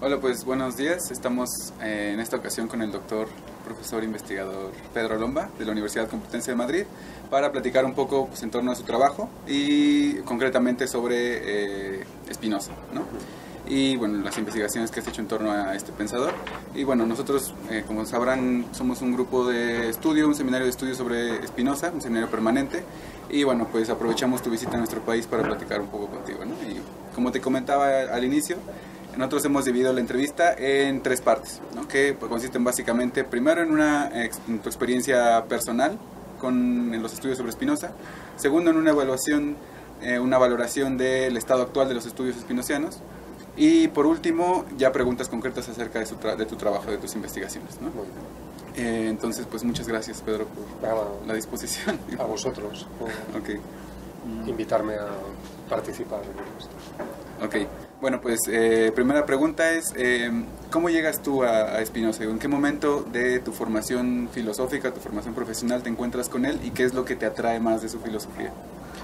Hola, pues buenos días. Estamos en esta ocasión con el doctor, profesor investigador Pedro Lomba de la Universidad Complutense de Madrid para platicar un poco pues, en torno a su trabajo y concretamente sobre Spinoza, ¿no? Y bueno, las investigaciones que has hecho en torno a este pensador. Y bueno, nosotros, como sabrán, somos un grupo de estudio, un seminario de estudio sobre Spinoza, un seminario permanente. Y bueno, pues aprovechamos tu visita a nuestro país para platicar un poco contigo, ¿no? Y como te comentaba al inicio, nosotros hemos dividido la entrevista en tres partes, ¿no? Que pues, consisten básicamente, primero, en tu experiencia personal en los estudios sobre Spinoza. Segundo, en una evaluación, una valoración del estado actual de los estudios spinocianos. Y por último, ya preguntas concretas acerca de tu trabajo, de tus investigaciones, ¿no? Entonces, pues muchas gracias, Pedro, por la disposición. A vosotros por invitarme a participar en esto. Ok, bueno, pues primera pregunta es, ¿cómo llegas tú a Spinoza? ¿En qué momento de tu formación filosófica, tu formación profesional te encuentras con él y qué es lo que te atrae más de su filosofía?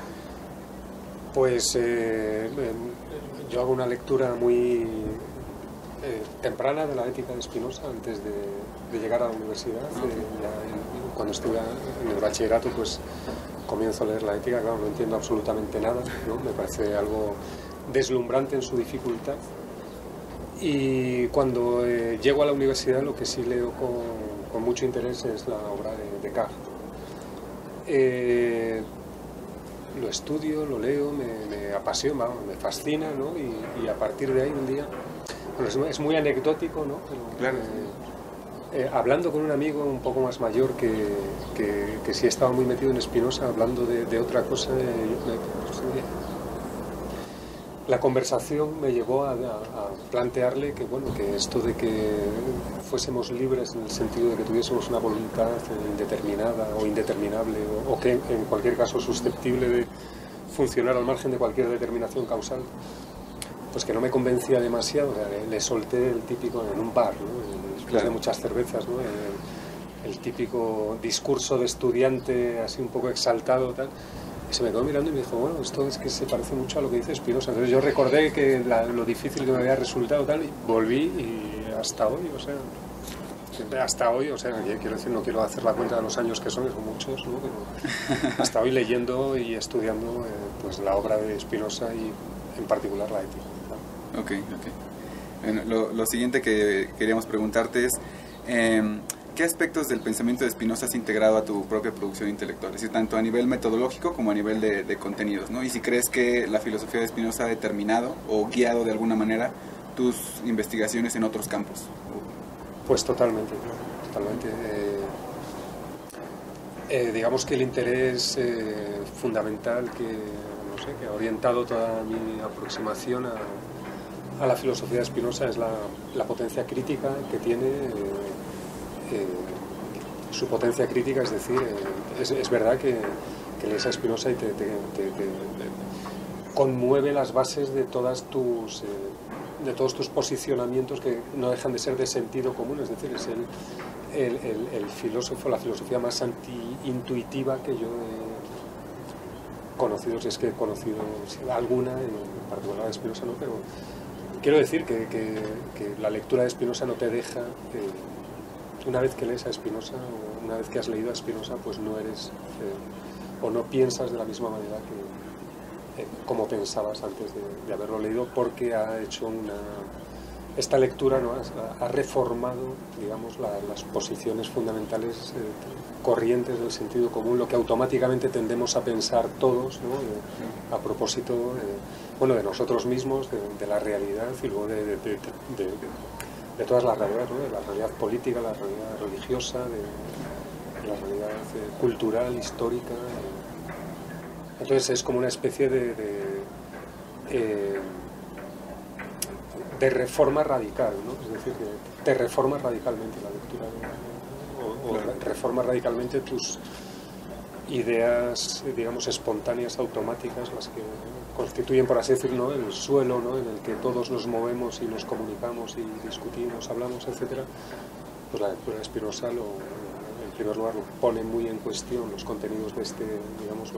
Pues yo hago una lectura muy temprana de la ética de Spinoza antes de llegar a la universidad. Cuando estuve en el bachillerato, pues comienzo a leer la ética. Claro, no entiendo absolutamente nada, ¿no? Me parece algo deslumbrante en su dificultad. Y cuando llego a la universidad, lo que sí leo con mucho interés es la obra de Descartes. Lo estudio, lo leo, me apasiona, me fascina, ¿no? Y a partir de ahí un día, bueno, es muy anecdótico, ¿no? Pero, claro. Hablando con un amigo un poco más mayor que sí estaba muy metido en Spinoza, hablando de otra cosa, la conversación me llevó a plantearle que, bueno, que esto de que fuésemos libres en el sentido de que tuviésemos una voluntad indeterminada o indeterminable o que en cualquier caso susceptible de funcionar al margen de cualquier determinación causal, pues que no me convencía demasiado. O sea, le solté el típico en un bar, ¿no? Después de muchas cervezas, ¿no? El típico discurso de estudiante así un poco exaltado, tal. Y se me quedó mirando y me dijo, bueno, esto es que se parece mucho a lo que dice Spinoza. Entonces yo recordé que lo difícil que me había resultado tal, y volví y hasta hoy, o sea, siempre hasta hoy, o sea, quiero decir, no quiero hacer la cuenta de los años que son muchos, ¿no? Pero hasta hoy leyendo y estudiando pues la obra de Spinoza y en particular la ética. Ok. Bueno, lo siguiente que queríamos preguntarte es, ¿qué aspectos del pensamiento de Spinoza has integrado a tu propia producción intelectual? Es decir, tanto a nivel metodológico como a nivel de contenidos, ¿no? Y si crees que la filosofía de Spinoza ha determinado o guiado de alguna manera tus investigaciones en otros campos. Pues totalmente. Digamos que el interés fundamental que ha orientado toda mi aproximación a la filosofía de Spinoza es la potencia crítica que tiene. Su potencia crítica, es decir, es verdad que lees a Spinoza y te conmueve las bases de todos tus posicionamientos que no dejan de ser de sentido común. Es decir, es el filósofo, la filosofía más anti-intuitiva que yo he conocido, si es que he conocido alguna, en particular de Spinoza, ¿no? Pero quiero decir que la lectura de Spinoza no te deja... Una vez que lees a Spinoza, o una vez que has leído a Spinoza, pues no eres o no piensas de la misma manera que como pensabas antes de haberlo leído, porque ha hecho esta lectura, ¿no? Ha reformado, digamos, las posiciones fundamentales corrientes del sentido común, lo que automáticamente tendemos a pensar todos, ¿no? A propósito bueno, de nosotros mismos, de la realidad y luego de todas las realidades, ¿no? De la realidad política, la realidad religiosa, de la realidad cultural, histórica. Entonces es como una especie de reforma radical, ¿no? Es decir, que te reforma radicalmente la lectura, o reforma radicalmente tus ideas, digamos, espontáneas, automáticas, las que constituyen, por así decirlo, el suelo, ¿no? En el que todos nos movemos y nos comunicamos y discutimos, hablamos, etcétera. Pues la lectura de Spinoza, en primer lugar, lo pone muy en cuestión los contenidos de digamos,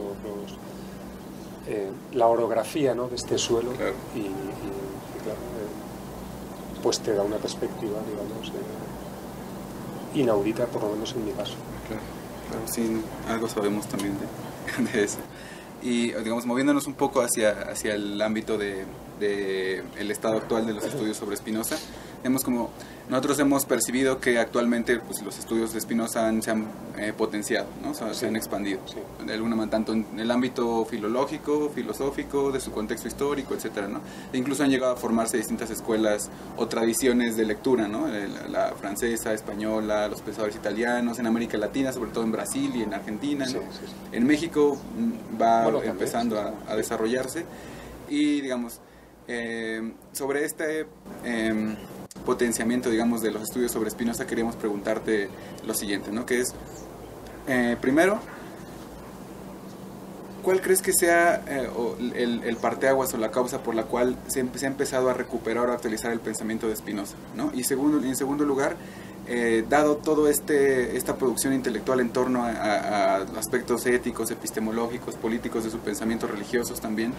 la orografía, ¿no? De este suelo. Claro. Y claro, pues te da una perspectiva, digamos, inaudita, por lo menos en mi caso. Claro, claro, sí, algo sabemos también de eso. Y digamos, moviéndonos un poco hacia el ámbito de el estado actual de los estudios sobre Spinoza, vemos como nosotros hemos percibido que actualmente pues, los estudios de Spinoza se han potenciado, ¿no? O sea, Sí. se han expandido, Sí. de alguna manera, tanto en el ámbito filológico, filosófico, de su contexto histórico, etcétera, ¿no? E incluso han llegado a formarse distintas escuelas o tradiciones de lectura, ¿no? La francesa, española, los pensadores italianos, en América Latina, sobre todo en Brasil y en Argentina, ¿no? Sí, sí, sí. En México va Bueno, también, empezando sí. a desarrollarse. Y digamos, sobre este potenciamiento, digamos, de los estudios sobre Spinoza, queríamos preguntarte lo siguiente, ¿no? Que es, primero, ¿cuál crees que sea el parteaguas o la causa por la cual se ha empezado a recuperar o a actualizar el pensamiento de Spinoza, ¿no? Y en segundo lugar, dado toda esta producción intelectual en torno a aspectos éticos, epistemológicos, políticos de su pensamiento, religiosos también,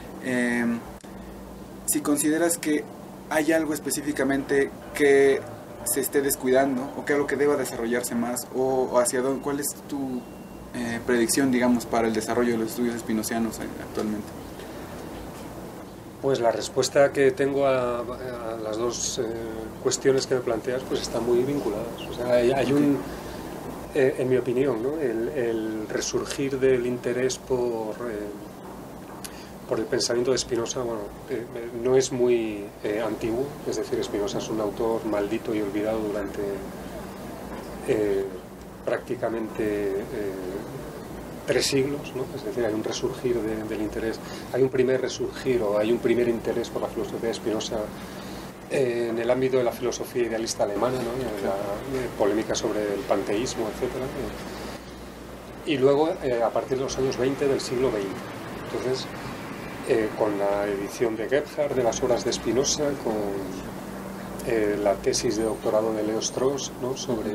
si consideras que hay algo específicamente que se esté descuidando o que algo que deba desarrollarse más o hacia dónde, ¿cuál es tu predicción, digamos, para el desarrollo de los estudios spinozianos actualmente? Pues la respuesta que tengo a las dos cuestiones que me planteas pues están muy vinculadas. O sea, hay un, en mi opinión, ¿no? el resurgir del interés por el pensamiento de Spinoza, bueno, no es muy antiguo, es decir, Spinoza es un autor maldito y olvidado durante prácticamente 3 siglos, ¿no? Es decir, hay un resurgir del interés, hay un primer resurgir o hay un primer interés por la filosofía de Spinoza en el ámbito de la filosofía idealista alemana, ¿no? La polémica sobre el panteísmo, etc. Y luego, a partir de los años 20 del siglo XX. Entonces, con la edición de Gebhard de las obras de Spinoza, con la tesis de doctorado de Leo Strauss, ¿no? Sobre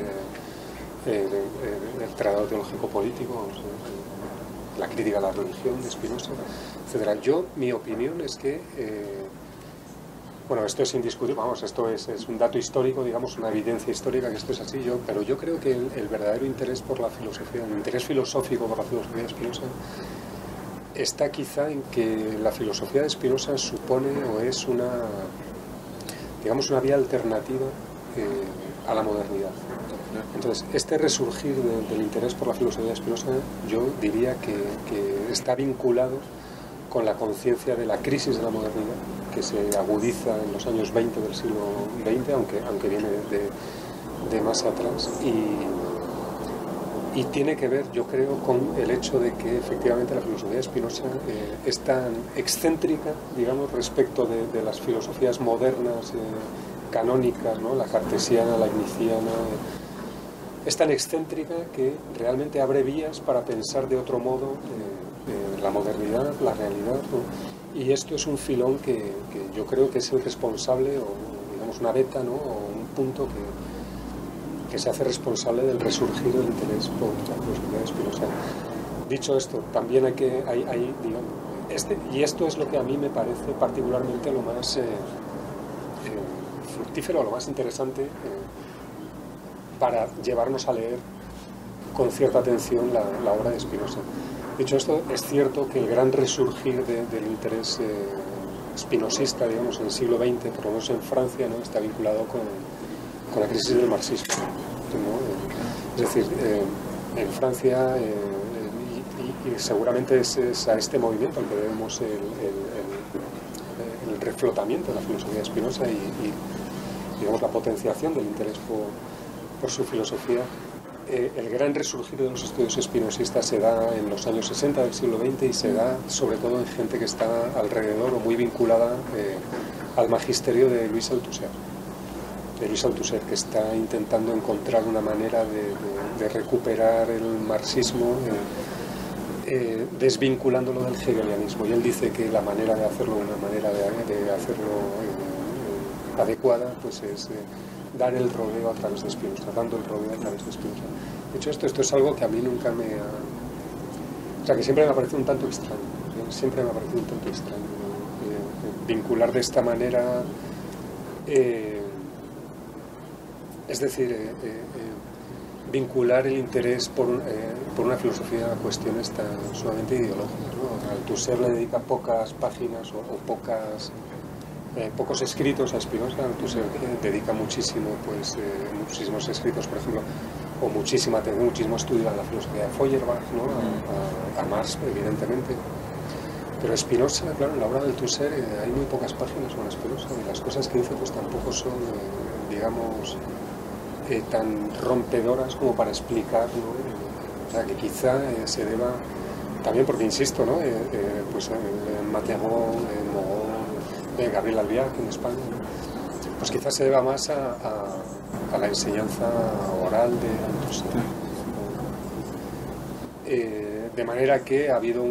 el tratado teológico-político, la crítica a la religión de Spinoza, etc. Mi opinión es que, bueno, esto es indiscutible, vamos, esto es un dato histórico, digamos, una evidencia histórica que esto es así, pero yo creo que el verdadero interés por la filosofía, el interés filosófico por la filosofía de Spinoza, está quizá en que la filosofía de Spinoza supone o es una, digamos, una vía alternativa a la modernidad. Entonces, este resurgir del interés por la filosofía de Spinoza, yo diría que está vinculado con la conciencia de la crisis de la modernidad, que se agudiza en los años 20 del siglo XX, aunque viene de más atrás, y tiene que ver, yo creo, con el hecho de que efectivamente la filosofía de Spinoza es tan excéntrica, digamos, respecto de las filosofías modernas, canónicas, ¿no? La cartesiana, la igniciana, es tan excéntrica que realmente abre vías para pensar de otro modo la modernidad, la realidad, ¿no? Y esto es un filón que yo creo que es el responsable, o digamos una beta, ¿no? O un punto que se hace responsable del resurgir del interés por la filosofía de Spinoza. Dicho esto, también hay digamos, y esto es lo que a mí me parece particularmente lo más fructífero, lo más interesante para llevarnos a leer con cierta atención la obra de Spinoza. Dicho esto, es cierto que el gran resurgir del interés spinosista, digamos, en el siglo XX, por lo menos en Francia, ¿no? Está vinculado con la crisis del marxismo, ¿no? Es decir, en Francia, y seguramente es a este movimiento al que debemos el reflotamiento de la filosofía de Spinoza y digamos, la potenciación del interés por su filosofía. El gran resurgir de los estudios espinosistas se da en los años 60 del siglo XX y se da sobre todo en gente que está alrededor o muy vinculada al magisterio de Louis Althusser. Que está intentando encontrar una manera de recuperar el marxismo desvinculándolo del hegelianismo. Y él dice que la manera de hacerlo, una manera de hacerlo adecuada, pues es dar el rodeo a través de Spinoza, dando el rodeo a través de Spinoza. De hecho, esto es algo que a mí nunca me ha... O sea, que siempre me ha parecido un tanto extraño. Siempre me ha parecido un tanto extraño vincular de esta manera Es decir, vincular el interés por una filosofía a cuestiones tan sumamente ideológicas, ¿no? Althusser le dedica pocas páginas o pocos escritos a Spinoza. Althusser dedica muchísimo, muchísimos escritos, por ejemplo, o muchísima atención, muchísimo estudio a la filosofía de Feuerbach, ¿no? a Marx, evidentemente. Pero Spinoza, claro, en la obra de Althusser hay muy pocas páginas con Spinoza, y las cosas que dice pues tampoco son, digamos, tan rompedoras como para explicar, ¿no? O sea, que quizá se deba, también porque insisto, ¿no? Pues Materón, Mogón, Gabriel Albiac en España, ¿no? Pues quizás se deba más a la enseñanza oral de Althusser. De manera que ha habido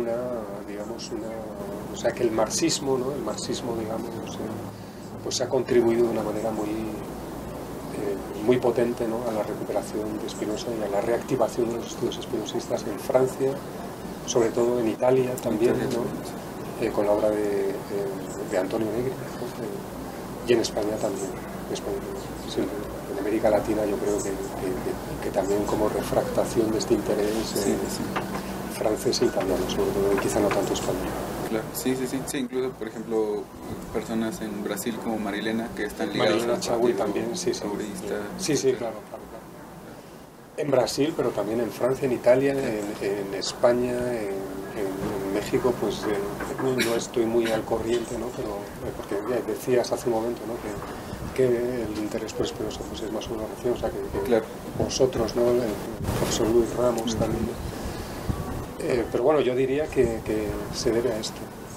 o sea, que el marxismo, ¿no? El marxismo, digamos, pues ha contribuido de una manera muy potente, ¿no? A la recuperación de Spinoza y a la reactivación de los estudios espinosistas en Francia, sobre todo en Italia también, ¿no? Con la obra de Antonio Negri, ¿no? Y en España también. Sí, en América Latina yo creo que también como refractación de este interés francés e italiano, sobre todo, y quizá no tanto español. Claro, sí, incluso, por ejemplo, personas en Brasil como Marilena, que están ligadas Marilena Chagüí también, sí, claro. En Brasil, pero también en Francia, en Italia, en España, en México, pues no estoy muy al corriente, ¿no? Pero porque decías hace un momento, ¿no? que el interés por Spinoza pues es más una relación, o sea, que claro. Vosotros, ¿no? El profesor Luis Ramos también. Pero bueno, yo diría que se debe a esto.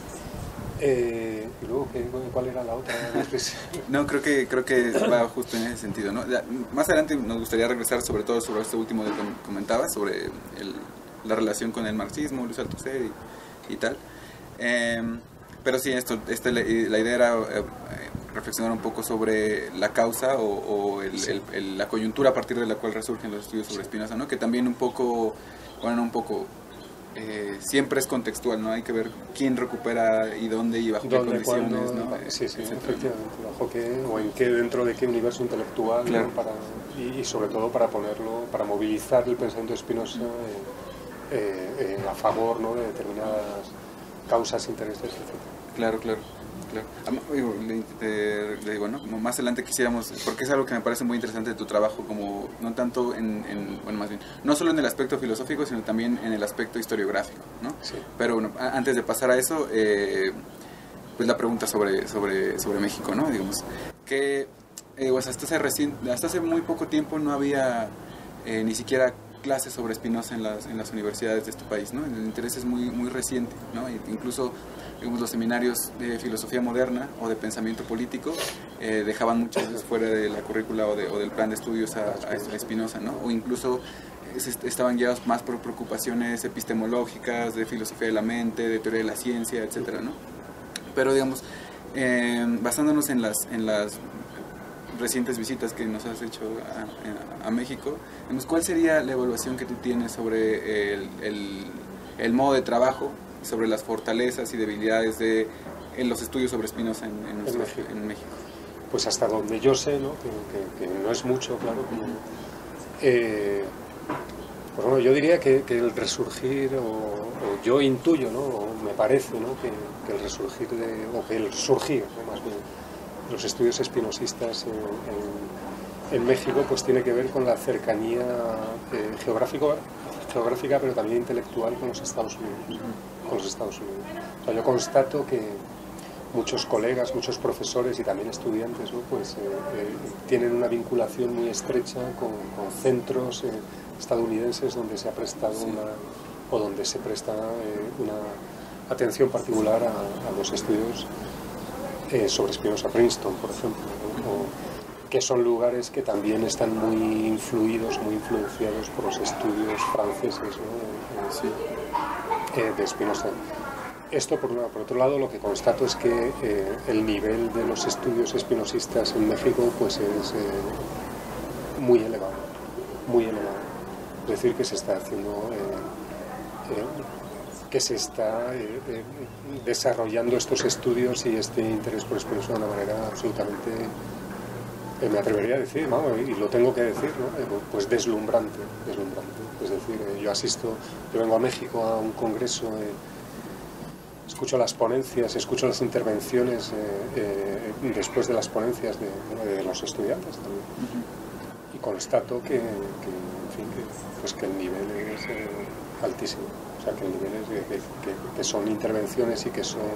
Y luego, ¿cuál era la otra? No, creo que va justo en ese sentido, ¿no? Más adelante nos gustaría regresar sobre todo sobre este último que comentabas, sobre la relación con el marxismo, Luis Althusser y tal. Pero sí, la idea era reflexionar un poco sobre la causa o la coyuntura a partir de la cual resurgen los estudios sobre Spinoza, ¿no? Que también siempre es contextual, ¿no? Hay que ver quién recupera y dónde y bajo qué condiciones, ¿no? Sí, efectivamente, bajo qué o en qué, dentro de qué universo intelectual, claro. ¿no? Y sobre todo para para movilizar el pensamiento de Spinoza a favor, ¿no? De determinadas causas, intereses, etc. Claro. Le digo, ¿no? Como más adelante quisiéramos, porque es algo que me parece muy interesante de tu trabajo, como no tanto bueno, más bien, no solo en el aspecto filosófico, sino también en el aspecto historiográfico, ¿no? Sí. Pero bueno, antes de pasar a eso, pues la pregunta sobre México, ¿no? Digamos, que pues hasta hace muy poco tiempo no había ni siquiera clases sobre Spinoza en las universidades de este país, ¿no? El interés es muy reciente, ¿no? Incluso, digamos, los seminarios de filosofía moderna o de pensamiento político dejaban muchas veces fuera de la currícula o del plan de estudios a Spinoza, ¿no? O incluso estaban guiados más por preocupaciones epistemológicas, de filosofía de la mente, de teoría de la ciencia, etcétera, ¿no? Pero, digamos, basándonos en las recientes visitas que nos has hecho a México, ¿cuál sería la evaluación que tú tienes sobre el modo de trabajo, sobre las fortalezas y debilidades en los estudios sobre Spinoza en México? Pues hasta donde yo sé, ¿no? Que no es mucho, claro, pues bueno, yo diría que el resurgir, o yo intuyo, ¿no? O me parece, ¿no? que el resurgir ¿no? Más bien, los estudios espinosistas en México pues tiene que ver con la cercanía geográfica, pero también intelectual con los Estados Unidos. O sea, yo constato que muchos colegas, muchos profesores y también estudiantes, ¿no? Pues tienen una vinculación muy estrecha con centros estadounidenses donde se ha prestado donde se presta una atención particular a los estudios sobre Spinoza. Princeton, por ejemplo, ¿no? Que son lugares que también están muy influenciados por los estudios franceses, ¿no? De Spinoza. Esto por un lado. Por otro lado, lo que constato es que el nivel de los estudios espinosistas en México pues es muy elevado. Es decir, que se está haciendo que se está desarrollando estos estudios y este interés por Spinoza de una manera absolutamente me atrevería a decir, vamos, y lo tengo que decir, ¿no? Pues deslumbrante, deslumbrante. Es decir, yo vengo a México a un congreso, escucho las ponencias, escucho las intervenciones después de las ponencias de los estudiantes también. Y constato que el nivel es altísimo. O sea, que el nivel es que son intervenciones y que son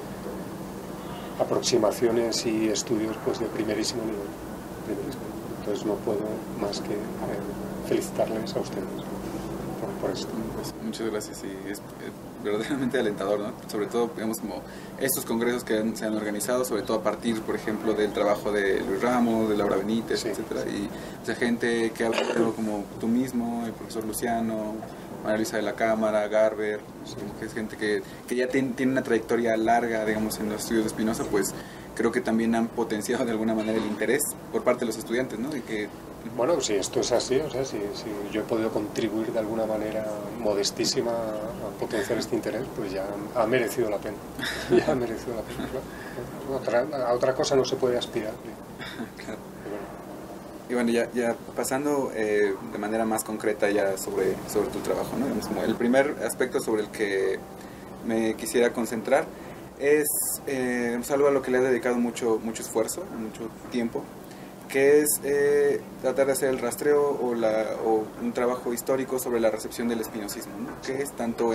aproximaciones y estudios pues de primerísimo nivel. Entonces no puedo más que felicitarles a ustedes por esto. Pues muchas gracias, y es verdaderamente alentador, ¿no? Sobre todo, digamos, como estos congresos que se han organizado, sobre todo a partir, por ejemplo, del trabajo de Luis Ramos, de Laura Benítez, sí, etcétera, sí. Y gente que ha hablado como tú mismo, el profesor Luciano, María Luisa de la Cámara, Garber, sí, que es gente que ya tiene una trayectoria larga, digamos, en los estudios de Spinoza, pues creo que también han potenciado de alguna manera el interés por parte de los estudiantes, ¿no? Y que bueno, si esto es así, o sea, si yo he podido contribuir de alguna manera modestísima a potenciar este interés, pues ya ha merecido la pena. Ya ha merecido la pena, claro. Otra cosa no se puede aspirar. Claro. Y bueno, ya pasando de manera más concreta ya sobre tu trabajo, ¿no? Digamos, como el primer aspecto sobre el que me quisiera concentrar es algo a lo que le he dedicado mucho esfuerzo, mucho tiempo, que es tratar de hacer el rastreo o un trabajo histórico sobre la recepción del espinosismo, ¿no? Que es tanto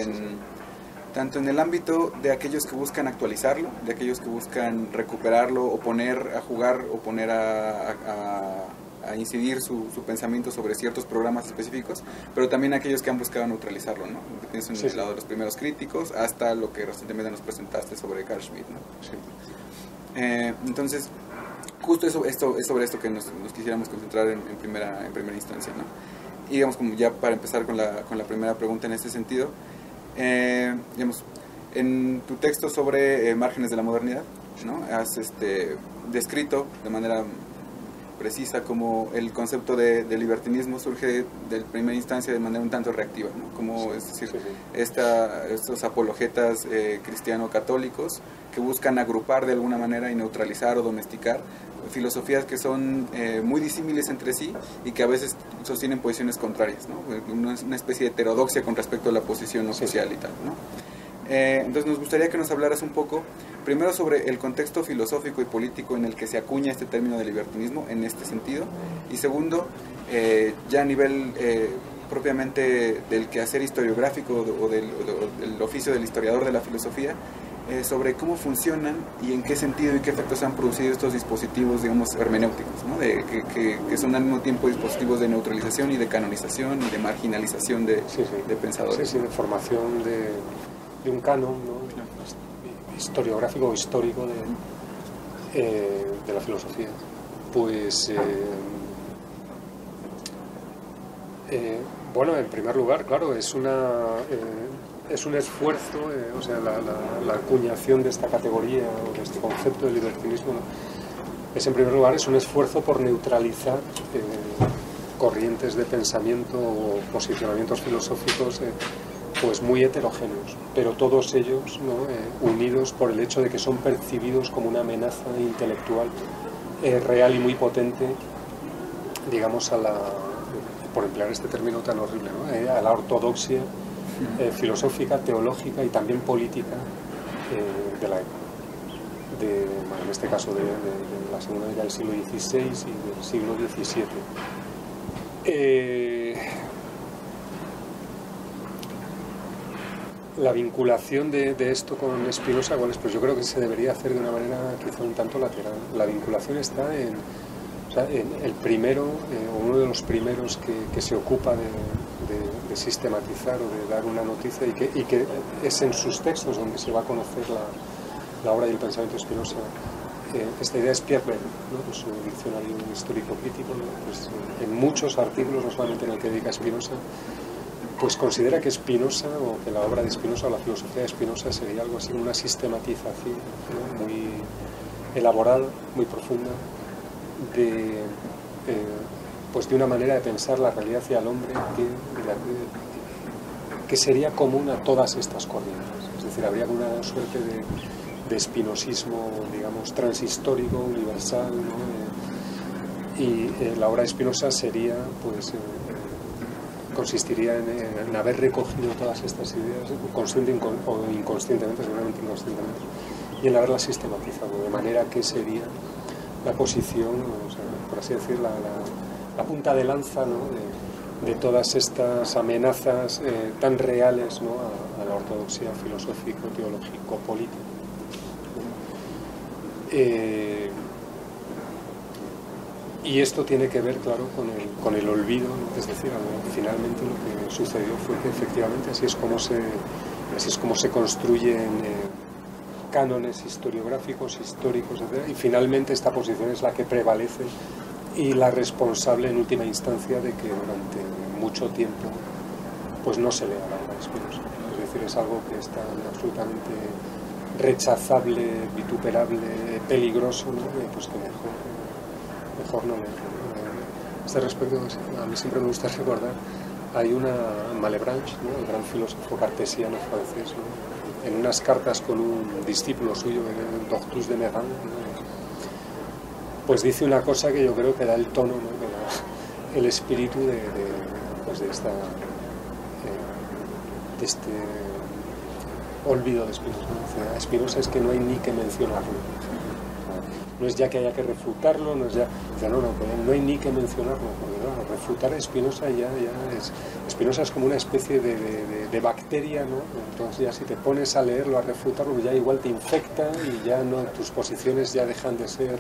en el ámbito de aquellos que buscan actualizarlo, de aquellos que buscan recuperarlo o poner a jugar o poner a incidir su pensamiento sobre ciertos programas específicos, pero también aquellos que han buscado neutralizarlo, ¿no? Pienso en el lado de los primeros críticos hasta lo que recientemente nos presentaste sobre Carl Schmitt, ¿no? Sí. Entonces, justo es sobre esto que nos quisiéramos concentrar en primera instancia, ¿no? Y digamos, como ya para empezar con la primera pregunta en este sentido, digamos, en tu texto sobre márgenes de la modernidad, ¿no? Has descrito de manera precisa como el concepto de libertinismo surge de primera instancia de manera un tanto reactiva, ¿no? Como, es decir, estos apologetas cristiano-católicos que buscan agrupar de alguna manera y neutralizar o domesticar filosofías que son muy disímiles entre sí y que a veces sostienen posiciones contrarias, ¿no? Una especie de heterodoxia con respecto a la posición oficial y tal, ¿no? Entonces nos gustaría que nos hablaras un poco, primero sobre el contexto filosófico y político en el que se acuña este término de libertinismo en este sentido, y segundo, ya a nivel propiamente del quehacer historiográfico o del oficio del historiador de la filosofía, sobre cómo funcionan y en qué sentido y qué efectos han producido estos dispositivos, digamos, hermenéuticos, ¿no? Que son al mismo tiempo dispositivos de neutralización y de canonización y de marginalización de pensadores. Sí, de formación de un canon, ¿no? Historiográfico o histórico de la filosofía. Pues, bueno, en primer lugar, claro, es un esfuerzo, o sea, la acuñación de esta categoría o de este concepto de libertinismo, ¿no? En primer lugar, es un esfuerzo por neutralizar corrientes de pensamiento o posicionamientos filosóficos pues muy heterogéneos, pero todos ellos, ¿no? Unidos por el hecho de que son percibidos como una amenaza intelectual real y muy potente, digamos, por emplear este término tan horrible, ¿no? A la ortodoxia filosófica, teológica y también política de la época, bueno, en este caso de la segunda mitad del siglo XVI y del siglo XVII. La vinculación de esto con Spinoza, bueno, pues yo creo que se debería hacer de una manera quizá un tanto lateral. La vinculación está en el primero, uno de los primeros que se ocupa de sistematizar o de dar una noticia y que es en sus textos donde se va a conocer la obra y el pensamiento de Spinoza. Esta idea es Pierre Bell, ¿no? En su diccionario histórico crítico, ¿no? Pues, en muchos artículos, no solamente en el que dedica a Spinoza, pues considera que Spinoza, o que la obra de Spinoza o la filosofía de Spinoza sería algo así, una sistematización, ¿no? Muy elaborada, muy profunda, pues de una manera de pensar la realidad y al hombre que sería común a todas estas corrientes. Es decir, habría una suerte de espinosismo, digamos, transhistórico, universal, ¿no? y la obra de Spinoza sería, pues, consistiría en haber recogido todas estas ideas, consciente o inconscientemente, seguramente inconscientemente, y en haberlas sistematizado, de manera que sería la posición, o sea, por así decir, la punta de lanza, ¿no?, de todas estas amenazas tan reales, ¿no?, a la ortodoxia filosófico, teológico, político. Y esto tiene que ver, claro, con el olvido, ¿no? Es decir, finalmente lo que sucedió fue que efectivamente así es como se construyen cánones historiográficos, históricos, etc. Y finalmente esta posición es la que prevalece y la responsable en última instancia de que durante mucho tiempo pues no se lea la obra de Spinoza. Es decir, es algo que está absolutamente rechazable, vituperable, peligroso, ¿no? Pues que mejor no leerlo. A este respecto, a mí siempre me gusta recordar, hay una Malebranche, ¿no?, el gran filósofo cartesiano francés, ¿no?, en unas cartas con un discípulo suyo, el Doctus de Meran, ¿no?, pues dice una cosa que yo creo que da el tono, ¿no?, el espíritu de este olvido de Spinoza. Spinoza es que no hay ni que mencionarlo. No es ya que haya que refutarlo, no es ya... no hay ni que mencionarlo, porque no, refutar a Spinoza ya es... Spinoza es como una especie de bacteria, ¿no? Entonces ya si te pones a leerlo, a refutarlo, ya igual te infecta y ya no, tus posiciones ya dejan de ser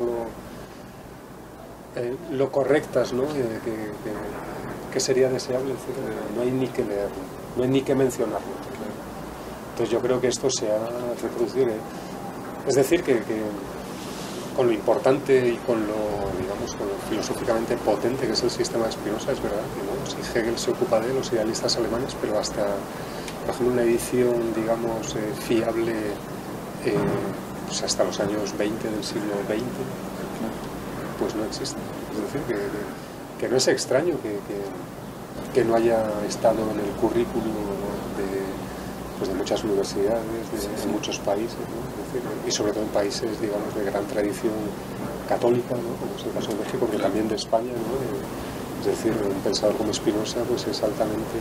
lo correctas, ¿no?, que sería deseable, etc. No hay ni que leerlo, no hay ni que mencionarlo. Entonces yo creo que esto se ha reproducido. Es decir, que con lo importante y con lo, digamos, con lo filosóficamente potente que es el sistema de Spinoza, es verdad que, ¿no?, si Hegel se ocupa de los idealistas alemanes, pero hasta, por ejemplo, una edición, digamos, fiable, pues hasta los años 20 del siglo XX, pues no existe. Es decir, que no es extraño que no haya estado en el currículum, ¿no?, de muchas universidades, de muchos países, ¿no? Es decir, y sobre todo en países, digamos, de gran tradición católica, ¿no?, como es el caso de México, pero también de España, ¿no? Es decir, un pensador como Spinoza pues es altamente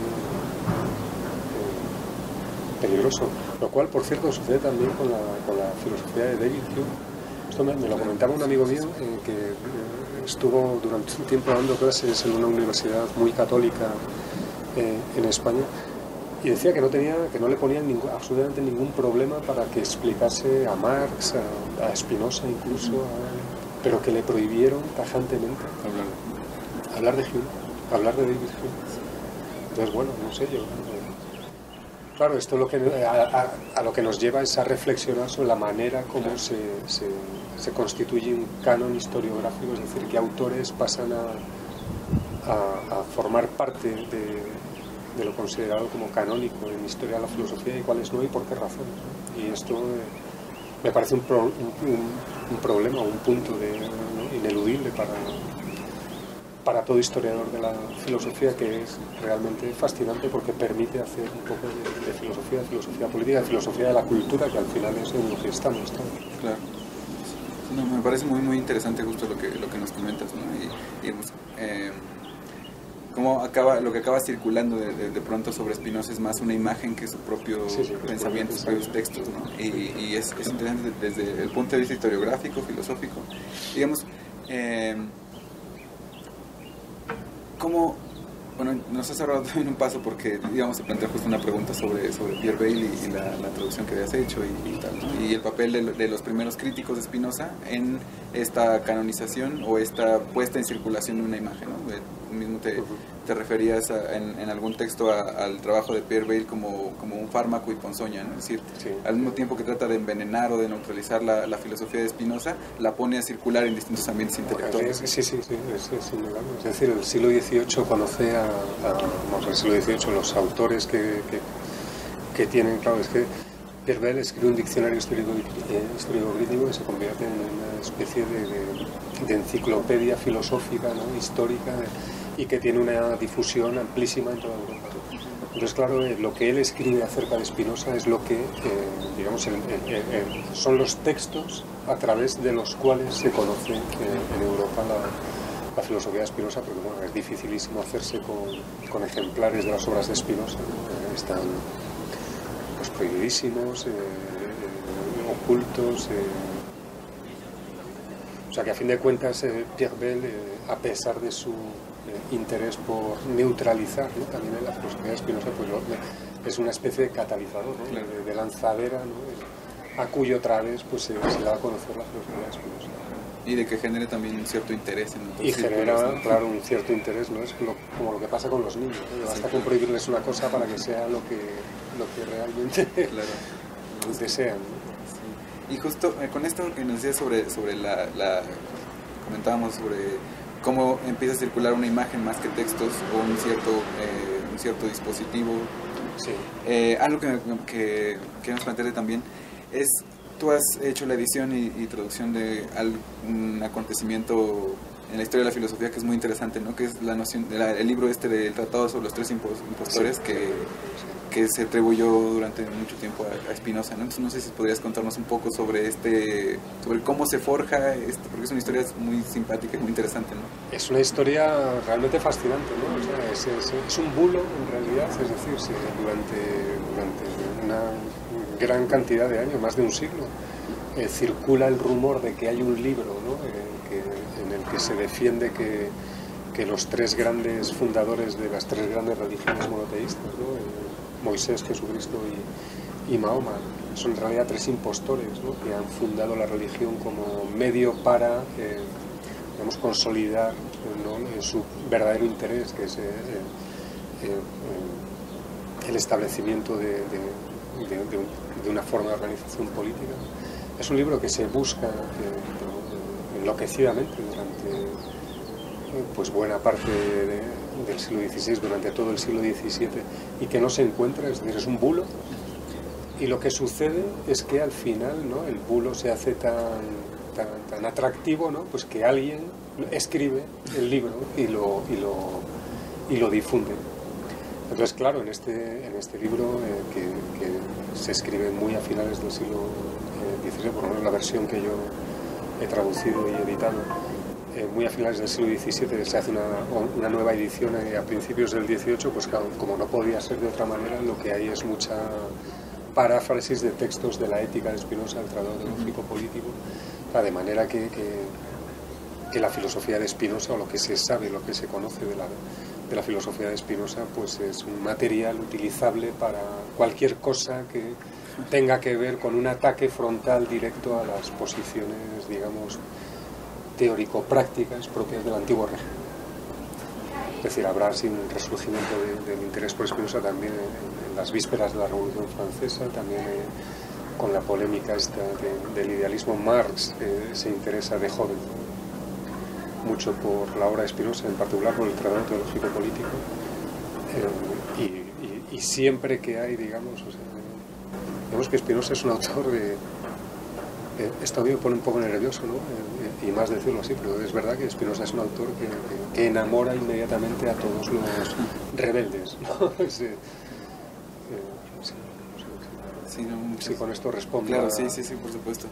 peligroso, lo cual, por cierto, sucede también con la filosofía de David Hume. Esto me lo comentaba un amigo mío que estuvo durante un tiempo dando clases en una universidad muy católica en España, y decía que no le ponían absolutamente ningún problema para que explicase a Marx, a Spinoza incluso, pero que le prohibieron tajantemente hablar de Hume, hablar de David Hume. Entonces, bueno, no sé yo. Claro, esto a lo que nos lleva es a reflexionar sobre la manera como se constituye un canon historiográfico, es decir, qué autores pasan a formar parte de lo considerado como canónico en historia de la filosofía y cuáles no y por qué razones, ¿no? Y esto me parece un problema, un punto ineludible para todo historiador de la filosofía, que es realmente fascinante porque permite hacer un poco de filosofía política, de filosofía de la cultura, que al final es en lo que estamos. Claro. No, me parece muy muy interesante justo lo que nos comentas, ¿no? Y digamos, cómo lo que acaba circulando de pronto sobre Spinoza es más una imagen que su propio pensamiento, sus propios textos, ¿no? Y es interesante desde el punto de vista historiográfico, filosófico. Digamos, ¿cómo? Bueno, nos has ahorrado también un paso porque, digamos, se plantea justo una pregunta sobre Pierre Bayle y la traducción que habías hecho y tal, ¿no? Y el papel de los primeros críticos de Spinoza en esta canonización o esta puesta en circulación de una imagen, ¿no? Mismo te referías en algún texto al trabajo de Pierre Bayle como un fármaco y ponzoña, ¿no? Es decir, al mismo tiempo que trata de envenenar o de neutralizar la filosofía de Spinoza, la pone a circular en distintos ambientes intelectuales. Sí, es innegable. Es decir, el siglo XVIII conoce el siglo XVIII, los autores que tienen, claro, es que Pierre Bayle escribe un diccionario histórico-crítico que se convierte en una especie de enciclopedia filosófica, ¿no?, histórica, y que tiene una difusión amplísima en toda Europa. Entonces, claro, lo que él escribe acerca de Spinoza es lo que, digamos, son los textos a través de los cuales se conoce en Europa la filosofía de Spinoza, porque bueno, es dificilísimo hacerse con ejemplares de las obras de Spinoza, ¿no? Están pues prohibidísimos, ocultos, o sea que a fin de cuentas Pierre Bell, a pesar de su interés por neutralizar, ¿no?, también en la filosofía de Spinoza, pues es una especie de catalizador, ¿no?, claro, de lanzadera, ¿no?, a cuyo través pues se da a conocer la filosofía de Spinoza. Y de que genere también un cierto interés en otros y genera, círculos, ¿no? Claro, un cierto interés, ¿no? Es como lo que pasa con los niños, ¿no? Basta con prohibirles una cosa para que sea lo que realmente claro, desean, ¿no? Sí. Y justo con esto que nos decías sobre comentábamos sobre cómo empieza a circular una imagen más que textos o un cierto dispositivo. Sí. Algo que nos planteaste también es, tú has hecho la edición y traducción de un acontecimiento en la historia de la filosofía que es muy interesante, ¿no? Que es la noción, el libro del Tratado sobre los tres impostores, sí, que se atribuyó durante mucho tiempo a Spinoza, ¿no? Entonces no sé si podrías contarnos un poco sobre sobre cómo se forja, porque es una historia muy simpática y muy interesante, ¿no? Es una historia realmente fascinante, ¿no? O sea, es un bulo en realidad, es decir, durante una gran cantidad de años, más de un siglo, circula el rumor de que hay un libro, ¿no?, en el que se defiende que los tres grandes fundadores de las tres grandes religiones monoteístas, ¿no?, Moisés, Jesucristo y Mahoma, son en realidad tres impostores, ¿no?, que han fundado la religión como medio para digamos, consolidar, ¿no?, su verdadero interés, que es el establecimiento de una forma de organización política. Es un libro que se busca enloquecidamente durante pues buena parte del siglo XVI, durante todo el siglo XVII, y que no se encuentra, es decir, es un bulo, y lo que sucede es que al final, ¿no?, el bulo se hace tan atractivo, ¿no?, pues que alguien escribe el libro y lo difunde. Entonces, claro, en este libro que se escribe muy a finales del siglo XVI, por lo menos la versión que yo he traducido y editado, muy a finales del siglo XVII se hace una nueva edición a principios del XVIII, pues claro, como no podía ser de otra manera, lo que hay es mucha paráfrasis de textos de la ética de Spinoza, el Tratado Lógico-Político, de manera que la filosofía de Spinoza, o lo que se sabe, lo que se conoce de la filosofía de Spinoza, pues es un material utilizable para cualquier cosa que tenga que ver con un ataque frontal directo a las posiciones, digamos, teórico-prácticas propias del antiguo régimen. Es decir, habrá así un resurgimiento del interés por Spinoza también en las vísperas de la Revolución Francesa, también con la polémica esta del idealismo. Marx se interesa de joven mucho por la obra de Spinoza, en particular por el Tratado Lógico-Político, y siempre que hay, digamos que Spinoza es un autor esto a mí me pone un poco nervioso, ¿no?, y más decirlo así, pero es verdad que Spinoza es un autor que enamora inmediatamente a todos los rebeldes, ¿no? Sí, con esto respondo. Claro, sí, por supuesto.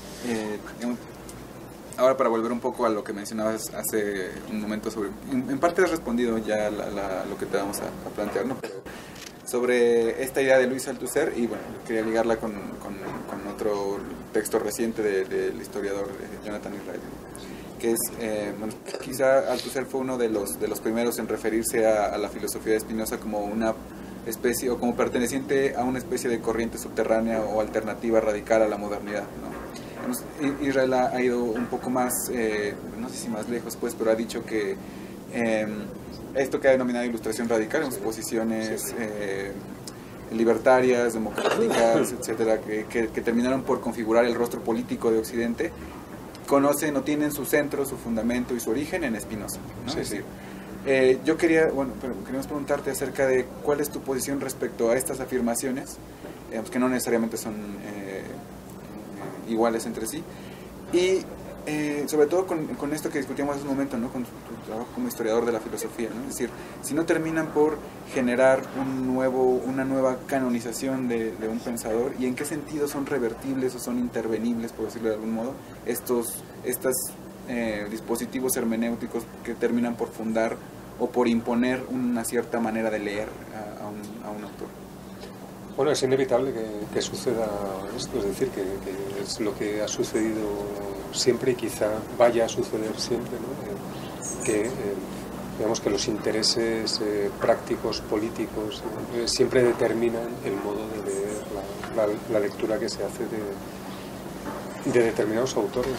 Ahora, para volver un poco a lo que mencionabas hace un momento sobre... En parte has respondido ya lo que te vamos a plantear, ¿no? Pero sobre esta idea de Luis Althusser, y bueno, quería ligarla con otro texto reciente del historiador Jonathan Israel, que es, bueno, quizá Althusser fue uno de los primeros en referirse a la filosofía de Spinoza como una especie, o como perteneciente a una especie de corriente subterránea o alternativa radical a la modernidad, ¿no? Israel ha ido un poco más, no sé si más lejos, pues, pero ha dicho que esto que ha denominado ilustración radical, en sus posiciones libertarias, democráticas, etcétera, que terminaron por configurar el rostro político de Occidente, conocen o tienen su centro, su fundamento y su origen en Spinoza, ¿no? Sí, es decir, yo queríamos preguntarte acerca de cuál es tu posición respecto a estas afirmaciones, que no necesariamente son iguales entre sí, y sobre todo con esto que discutíamos hace un momento, ¿no?, con tu trabajo como historiador de la filosofía, ¿no? Es decir, si no terminan por generar una nueva canonización de un pensador, y en qué sentido son revertibles o son intervenibles, por decirlo de algún modo, estas dispositivos hermenéuticos que terminan por fundar o por imponer una cierta manera de leer a un autor. Bueno, es inevitable que suceda esto, es decir, que es lo que ha sucedido siempre y quizá vaya a suceder siempre, ¿no? Digamos que los intereses prácticos, políticos, siempre determinan el modo de leer, la lectura que se hace de determinados autores.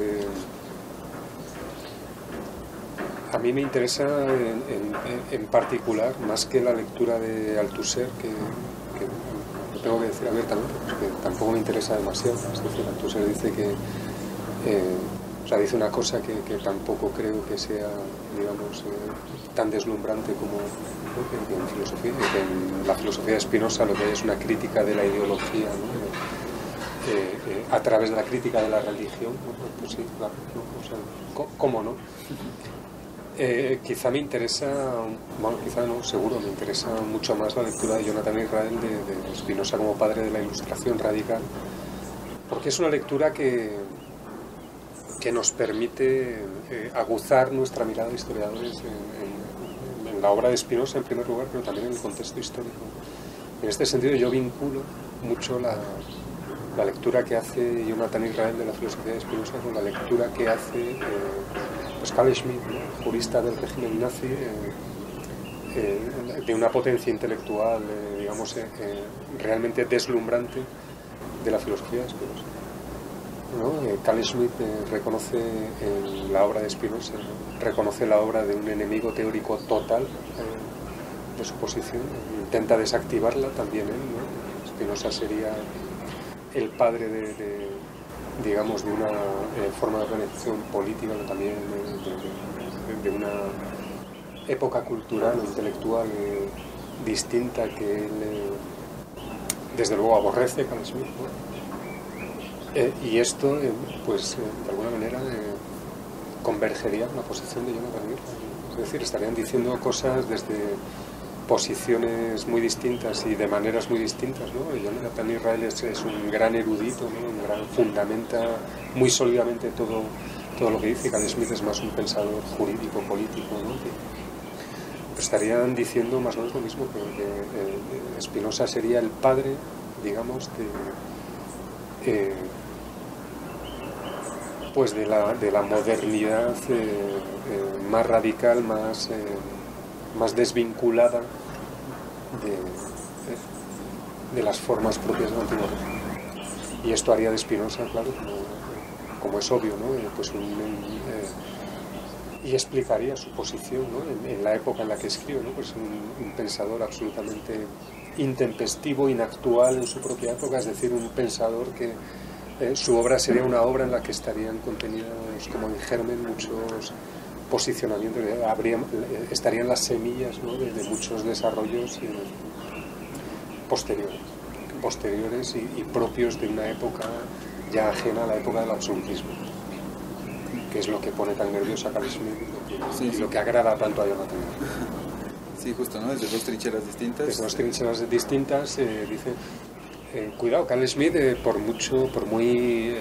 A mí me interesa en particular, más que la lectura de Althusser, que lo tengo que decir abiertamente, porque tampoco me interesa demasiado. Es decir, Althusser dice que dice una cosa que tampoco creo que sea, digamos, tan deslumbrante como, ¿no? que en filosofía, que en la filosofía de Spinoza lo que hay es una crítica de la ideología, ¿no? A través de la crítica de la religión. Pues sí, claro, ¿no? O sea, ¿cómo no? Quizá me interesa, bueno, quizá no, seguro me interesa mucho más la lectura de Jonathan Israel de Spinoza como padre de la ilustración radical, porque es una lectura que nos permite aguzar nuestra mirada de historiadores en la obra de Spinoza en primer lugar, pero también en el contexto histórico. En este sentido yo vinculo mucho la lectura que hace Jonathan Israel de la filosofía de Spinoza con la lectura que hace pues Carl Schmitt, ¿no? Jurista del régimen nazi, de una potencia intelectual, digamos, realmente deslumbrante de la filosofía de Spinoza, ¿no? Carl Schmitt reconoce en la obra de Spinoza, ¿no? Reconoce la obra de un enemigo teórico total de su posición, intenta desactivarla también él, ¿no? Spinoza sería el padre digamos, de una forma de organización política, pero también de una época cultural o intelectual distinta que él, desde luego, aborrece Carl Schmitt, ¿no? Y esto, pues, de alguna manera, convergería en la posición de Jonathan Israel. Es decir, estarían diciendo cosas desde posiciones muy distintas y de maneras muy distintas, ¿no? Jonathan Israel es un gran erudito, ¿no? Un gran fundamenta muy sólidamente todo lo que dice. Carl Schmitt es más un pensador jurídico, político, ¿no? Pero estarían diciendo más o menos lo mismo, que Spinoza sería el padre, digamos, pues de la modernidad más radical, más desvinculada de las formas propias de la antigüedad. Y esto haría de Spinoza, claro, como es obvio, ¿no? Pues y explicaría su posición, ¿no? en la época en la que escribe, ¿no? Pues un pensador absolutamente intempestivo, inactual en su propia época, es decir, un pensador que su obra sería una obra en la que estarían contenidos como en germen muchos posicionamientos, estarían las semillas, ¿no? de muchos desarrollos posteriores y propios de una época ya ajena a la época del absolutismo, que es lo que pone tan nervioso a Carl Schmitt y lo que agrada tanto a Jonathan. Sí, justo, ¿no? Desde dos trincheras distintas. Desde dos trincheras distintas, dice, cuidado, Carl Schmitt, por muy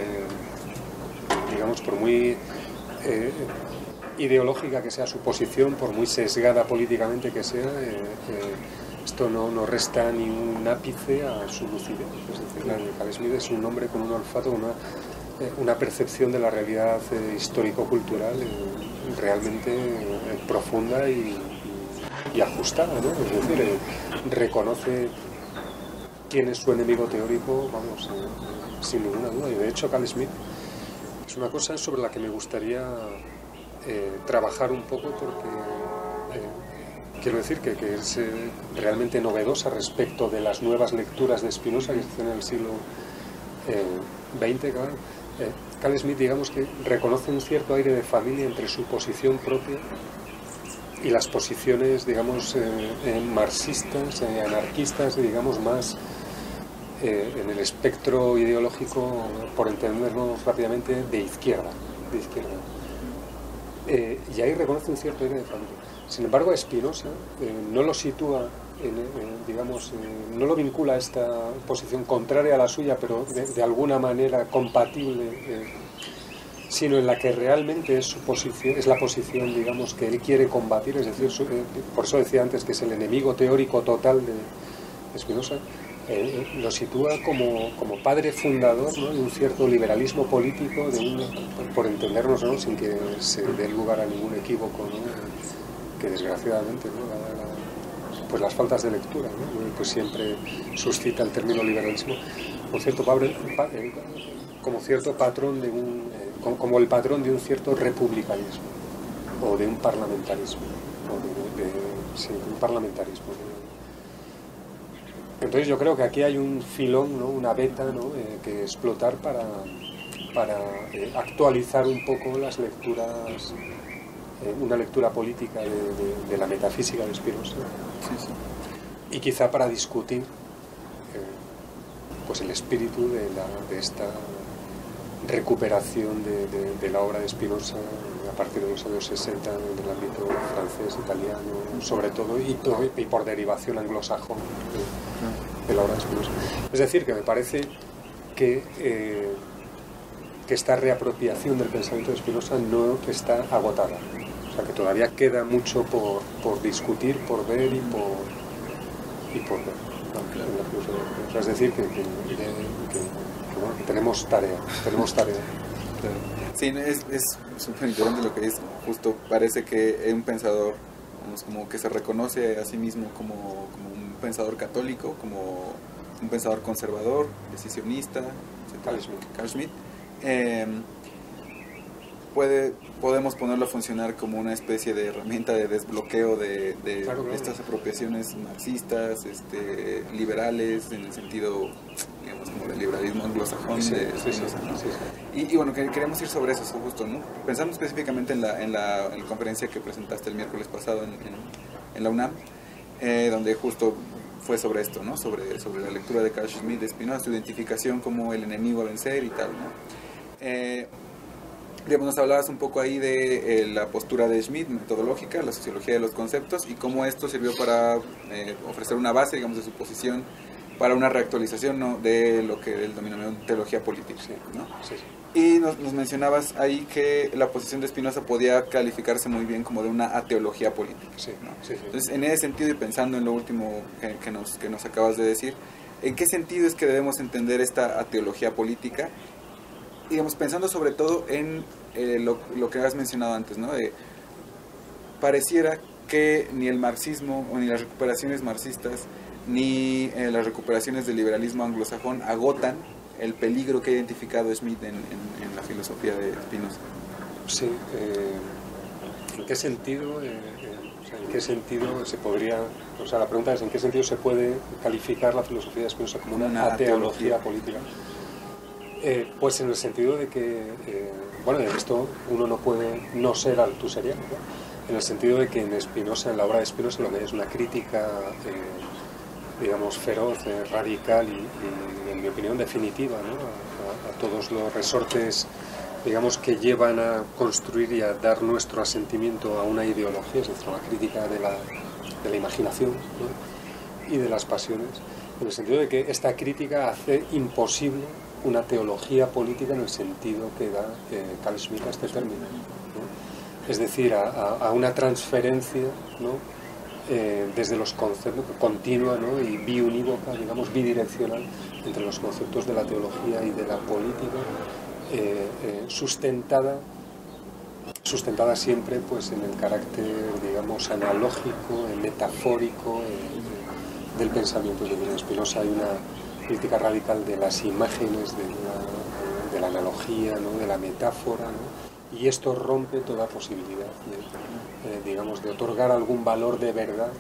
ideológica que sea su posición, por muy sesgada políticamente que sea, esto no resta ni un ápice a su lucidez. Es decir, Carl Schmitt es un hombre con un olfato, una percepción de la realidad histórico-cultural realmente profunda y ajustada, ¿no? Es decir, reconoce quién es su enemigo teórico, vamos, sin ninguna duda. Y de hecho Carl Schmitt es una cosa sobre la que me gustaría trabajar un poco, porque quiero decir que es realmente novedosa respecto de las nuevas lecturas de Spinoza que se hacen en el siglo XX. Claro. Carl Schmitt, digamos, que reconoce un cierto aire de familia entre su posición propia y las posiciones, digamos, marxistas, anarquistas, digamos, más en el espectro ideológico, por entendernos rápidamente, de izquierda. Y ahí reconoce un cierto aire de familia. Sin embargo, Spinoza no lo sitúa, digamos, no lo vincula a esta posición contraria a la suya, pero de alguna manera compatible sino en la que realmente es su posición, es la posición, digamos, que él quiere combatir, es decir, por eso decía antes que es el enemigo teórico total de Spinoza. Lo sitúa como padre fundador, ¿no?, de un cierto liberalismo político, por entendernos, ¿no?, sin que se dé lugar a ningún equívoco, ¿no?, que desgraciadamente, ¿no?, pues las faltas de lectura, ¿no?, pues siempre suscita el término liberalismo, como cierto patrón de como el patrón de un cierto republicanismo o de un parlamentarismo, sí, un parlamentarismo. Entonces yo creo que aquí hay un filón, ¿no?, una beta, ¿no?, que explotar para actualizar un poco las lecturas, una lectura política de la metafísica de Spinoza, Sí, sí. y quizá para discutir pues el espíritu de esta recuperación de la obra de Spinoza a partir de los años 60 en el ámbito francés, italiano, sobre todo, y por derivación anglosajón de la obra de Spinoza. Es decir, que me parece que esta reapropiación del pensamiento de Spinoza no está agotada. O sea, que todavía queda mucho por discutir, por ver y por ver, ¿no?, en la filosofía. Es decir, que tenemos tarea. Sí, es súper interesante lo que dice. Justo parece que es un pensador, vamos, como que se reconoce a sí mismo como un pensador católico, como un pensador conservador, decisionista, etc. Carl Schmitt. Podemos ponerlo a funcionar como una especie de herramienta de desbloqueo de Claro. estas apropiaciones marxistas, liberales, en el sentido, digamos, como del liberalismo anglosajón. Sí, de sí, Spinoza, ¿no? sí. Y bueno, queremos ir sobre eso justo, ¿no? Pensando específicamente en la conferencia que presentaste el miércoles pasado en la UNAM, donde justo fue sobre esto, ¿no? Sobre la lectura de Carl Schmitt, de Spinoza, su identificación como el enemigo a vencer y tal, ¿no? Digamos, nos hablabas un poco ahí de la postura de Schmitt, metodológica, la sociología de los conceptos, y cómo esto sirvió para ofrecer una base, digamos, de su posición para una reactualización, ¿no?, de lo que él denominó teología política, ¿no? Sí. Y nos mencionabas ahí que la posición de Spinoza podía calificarse muy bien como de una ateología política, Sí, ¿no? sí. Entonces, en ese sentido, y pensando en lo último que nos acabas de decir, ¿en qué sentido es que debemos entender esta ateología política? Digamos, pensando sobre todo en lo que has mencionado antes, ¿no? Pareciera que ni el marxismo o ni las recuperaciones marxistas ni las recuperaciones del liberalismo anglosajón agotan el peligro que ha identificado Schmitt en la filosofía de Spinoza. Sí, ¿en qué sentido? O sea, ¿en qué sentido se podría? O sea, la pregunta es: ¿en qué sentido se puede calificar la filosofía de Spinoza como una ateología política? Pues en el sentido de que, bueno, en esto uno no puede no ser altuseriano, ¿no? En el sentido de que en Spinoza, en la obra de Spinoza, lo que hay es una crítica, digamos, feroz, radical y, en mi opinión, definitiva, ¿no?, a todos los resortes, digamos, que llevan a construir y a dar nuestro asentimiento a una ideología, es decir, una crítica de la imaginación, ¿no?, y de las pasiones, en el sentido de que esta crítica hace imposible una teología política en el sentido que da Carl Schmitt a este término, ¿no? Es decir, a una transferencia, ¿no?, desde los conceptos, continua, ¿no?, y biunívoca, digamos, bidireccional, entre los conceptos de la teología y de la política, sustentada siempre, pues, en el carácter, digamos, analógico, metafórico del pensamiento. De Spinoza hay una crítica radical de las imágenes, de la analogía, ¿no?, de la metáfora, ¿no?, y esto rompe toda posibilidad digamos, de otorgar algún valor de verdad,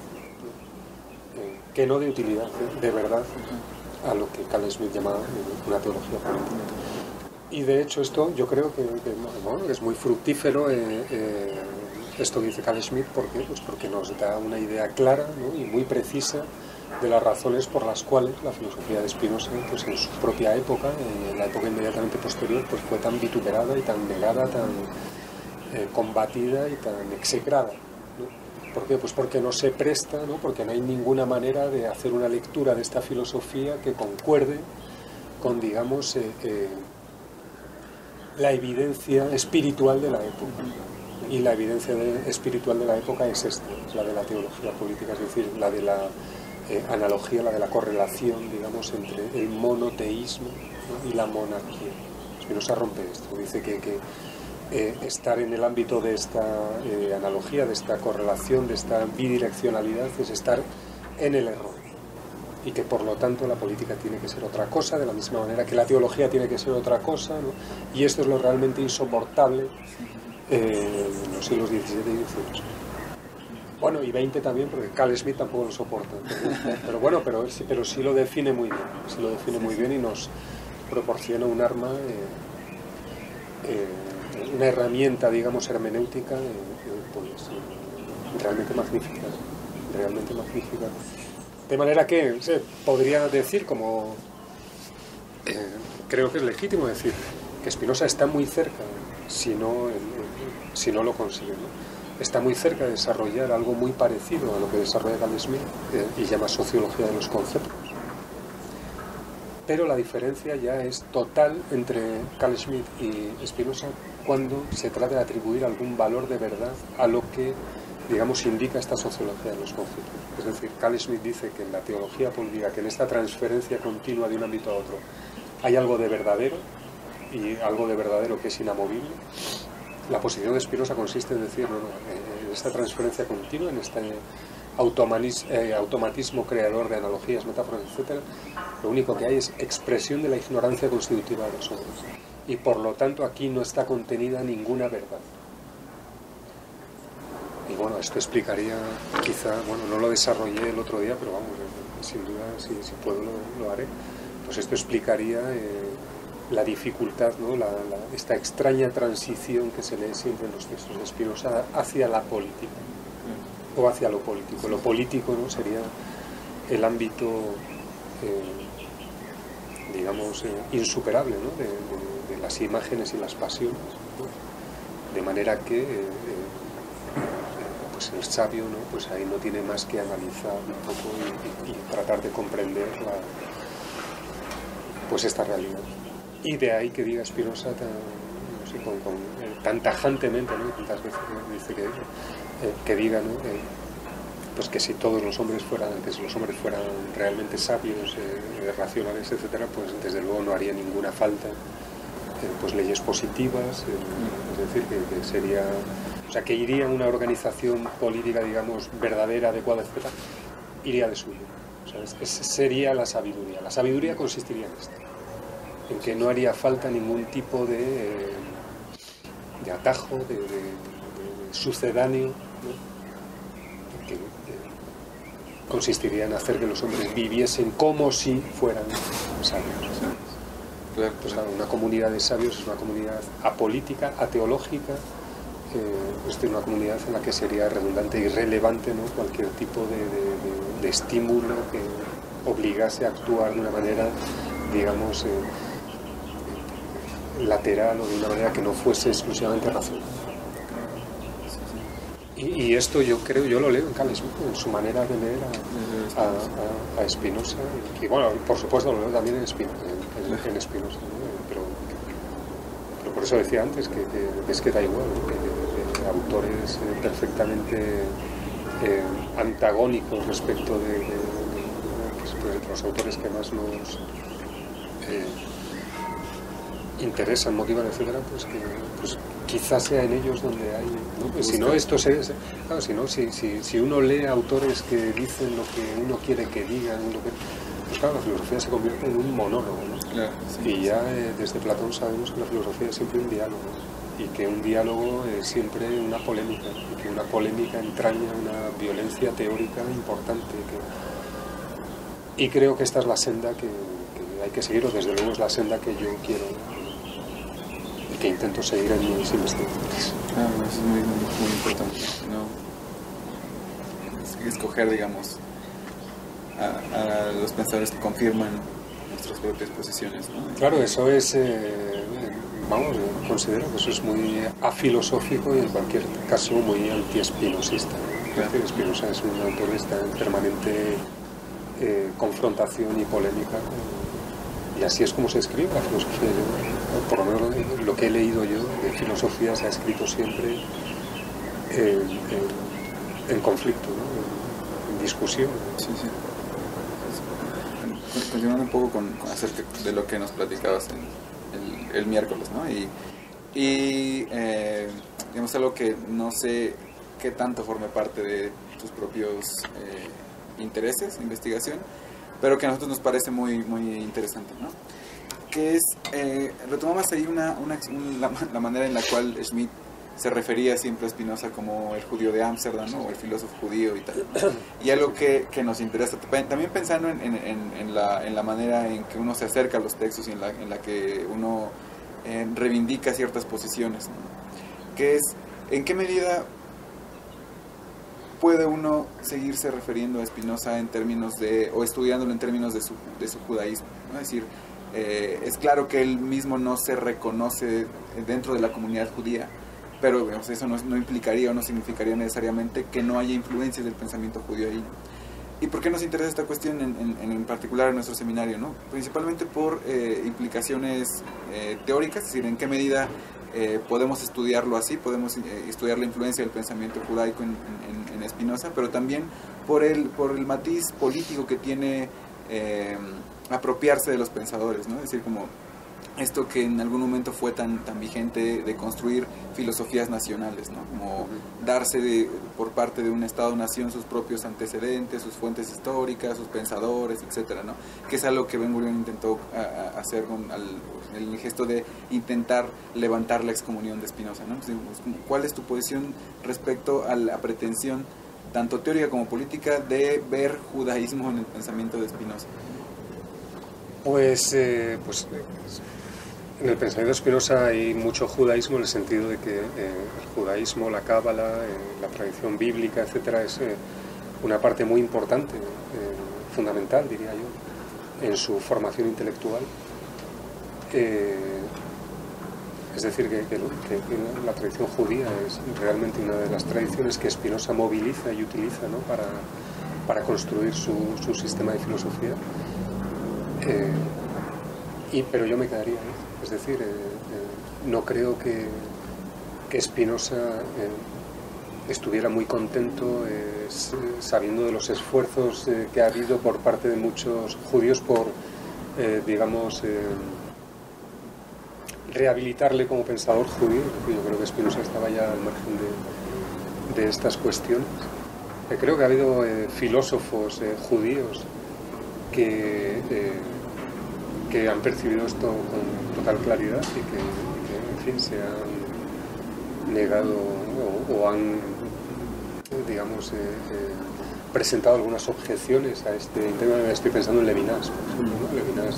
que no de utilidad, de verdad, a lo que Carl Schmitt llama una teología política. Y de hecho esto yo creo que bueno, es muy fructífero esto que dice Carl Schmitt. ¿Por qué? Pues porque nos da una idea clara, ¿no?, y muy precisa de las razones por las cuales la filosofía de Spinoza, pues en su propia época, en la época inmediatamente posterior, pues fue tan vituperada y tan negada, tan combatida y tan execrada, ¿no? ¿Por qué? Pues porque no se presta, ¿no?, porque no hay ninguna manera de hacer una lectura de esta filosofía que concuerde con, digamos, la evidencia espiritual de la época. Y la evidencia espiritual de la época es esta, la de la teología política, es decir, la de la analogía, la de la correlación, digamos, entre el monoteísmo, ¿no?, y la monarquía. Spinoza rompe esto, dice que estar en el ámbito de esta analogía, de esta correlación, de esta bidireccionalidad, es estar en el error. Y que por lo tanto la política tiene que ser otra cosa, de la misma manera que la teología tiene que ser otra cosa, ¿no? Y esto es lo realmente insoportable en los siglos XVII y XVIII. Bueno, y XX también, porque Carl Schmitt tampoco lo soporta. Pero bueno, pero sí lo define muy bien. Sí lo define muy bien y nos proporciona un arma, una herramienta, digamos, hermenéutica, pues, realmente magnífica. Realmente magnífica. De manera que se podría decir, como creo que es legítimo decir, que Spinoza está muy cerca, si no lo consigue, ¿no? Está muy cerca de desarrollar algo muy parecido a lo que desarrolla Carl Schmitt y llama sociología de los conceptos. Pero la diferencia ya es total entre Carl Schmitt y Spinoza cuando se trata de atribuir algún valor de verdad a lo que, digamos, indica esta sociología de los conceptos. Es decir, Carl Schmitt dice que en la teología política, que en esta transferencia continua de un ámbito a otro, hay algo de verdadero, y algo de verdadero que es inamovible. La posición de Spinoza consiste en decir, en esta transferencia continua, en este automatismo creador de analogías, metáforas, etc., lo único que hay es expresión de la ignorancia constitutiva de los hombres. Y por lo tanto aquí no está contenida ninguna verdad. Y bueno, esto explicaría, quizá, bueno, no lo desarrollé el otro día, pero vamos, sin duda, si puedo lo haré. Pues esto explicaría la dificultad, ¿no?, esta extraña transición que se lee siempre en los textos de Spinoza hacia la política, o hacia lo político. Lo político, ¿no?, sería el ámbito, digamos, insuperable, ¿no?, de las imágenes y las pasiones, ¿no? De manera que pues el sabio, ¿no?, pues ahí no tiene más que analizar un poco y tratar de comprender pues esta realidad. Y de ahí que diga Spinoza tan tajantemente, ¿no?, tantas veces dice que diga, ¿no?, pues que si todos los hombres fueran realmente sabios, racionales, etcétera, pues desde luego no haría ninguna falta pues leyes positivas, es decir, que sería, o sea, que iría una organización política, digamos, verdadera, adecuada, etcétera, iría de suyo. O sea, sería la sabiduría. La sabiduría consistiría en esto, en que no haría falta ningún tipo de atajo, de sucedáneo, ¿no?, que consistiría en hacer que los hombres viviesen como si fueran sabios. Claro. Pues, claro, una comunidad de sabios es una comunidad apolítica, ateológica, es una comunidad en la que sería redundante e irrelevante, ¿no?, cualquier tipo de estímulo que obligase a actuar de una manera, digamos, lateral, o de una manera que no fuese exclusivamente racional. Y esto yo lo leo en Carl Schmitt, en su manera de leer a Spinoza, y bueno, por supuesto lo leo también en Spinoza, ¿no? pero por eso decía antes que es que da igual, ¿no?, que autores perfectamente antagónicos respecto de los autores que más nos interesan, motivan, etcétera, pues quizás sea en ellos donde hay, ¿no? Pues si no, claro, si uno lee autores que dicen lo que uno quiere que digan, pues claro, la filosofía se convierte en un monólogo, ¿no? Claro, sí, y ya desde Platón sabemos que la filosofía es siempre un diálogo, y que un diálogo es siempre una polémica, y que una polémica entraña una violencia teórica importante, y creo que esta es la senda que hay que seguir, o desde luego es la senda que yo quiero, que intento seguir en mis investigaciones. Eso es muy, muy importante, ¿no? Escoger, digamos, a los pensadores que confirman nuestras propias posiciones, ¿no? Claro, eso es, considero que eso es muy afilosófico y en cualquier caso muy anti-espinosista, ¿no? Claro. Spinoza es un autor que está en permanente confrontación y polémica y así es como se escribe la filosofía. Yo, por lo menos lo que he leído yo de filosofía se ha escrito siempre en conflicto, ¿no? En discusión. Sí, sí. Continuando un poco con acerca de lo que nos platicabas el miércoles, ¿no? Y digamos algo que no sé qué tanto forme parte de tus propios intereses, investigación, pero que a nosotros nos parece muy, muy interesante, ¿no? Que es, retomamos ahí la manera en la cual Schmitt se refería siempre a Spinoza como el judío de Ámsterdam, ¿no? O el filósofo judío y tal, ¿no? Y algo que nos interesa, también pensando en la manera en que uno se acerca a los textos y en la que uno reivindica ciertas posiciones, ¿no? Que es, ¿en qué medida puede uno seguirse refiriendo a Spinoza en términos o estudiándolo en términos de su judaísmo, ¿no? Es decir, es claro que él mismo no se reconoce dentro de la comunidad judía, pero digamos, eso no implicaría o no significaría necesariamente que no haya influencias del pensamiento judío ahí. ¿Y por qué nos interesa esta cuestión en particular en nuestro seminario, ¿no? Principalmente por implicaciones teóricas, es decir, en qué medida podemos estudiarlo así, podemos estudiar la influencia del pensamiento judaico en Spinoza, pero también por el matiz político que tiene apropiarse de los pensadores, ¿no? Es decir, como esto que en algún momento fue tan vigente de construir filosofías nacionales, ¿no? Como darse por parte de un Estado-nación sus propios antecedentes, sus fuentes históricas, sus pensadores, etcétera, ¿no? Que es algo que Ben-Gurion intentó hacer con el gesto de intentar levantar la excomunión de Spinoza, ¿no? ¿Cuál es tu posición respecto a la pretensión, tanto teórica como política, de ver judaísmo en el pensamiento de Spinoza? Pues en el pensamiento de Spinoza hay mucho judaísmo, en el sentido de que el judaísmo, la cábala, la tradición bíblica, etcétera, es una parte muy importante, fundamental, diría yo, en su formación intelectual. Es decir, que la tradición judía es realmente una de las tradiciones que Spinoza moviliza y utiliza, ¿no? para construir su sistema de filosofía. Pero yo me quedaría ahí. Es decir, no creo que Spinoza estuviera muy contento sabiendo de los esfuerzos que ha habido por parte de muchos judíos por, digamos, rehabilitarle como pensador judío. Yo creo que Spinoza estaba ya al margen de estas cuestiones. Creo que ha habido filósofos judíos que han percibido esto con total claridad y que en fin, se han negado o han, digamos, presentado algunas objeciones a este tema. Estoy pensando en Levinas, por ejemplo, ¿no? Levinas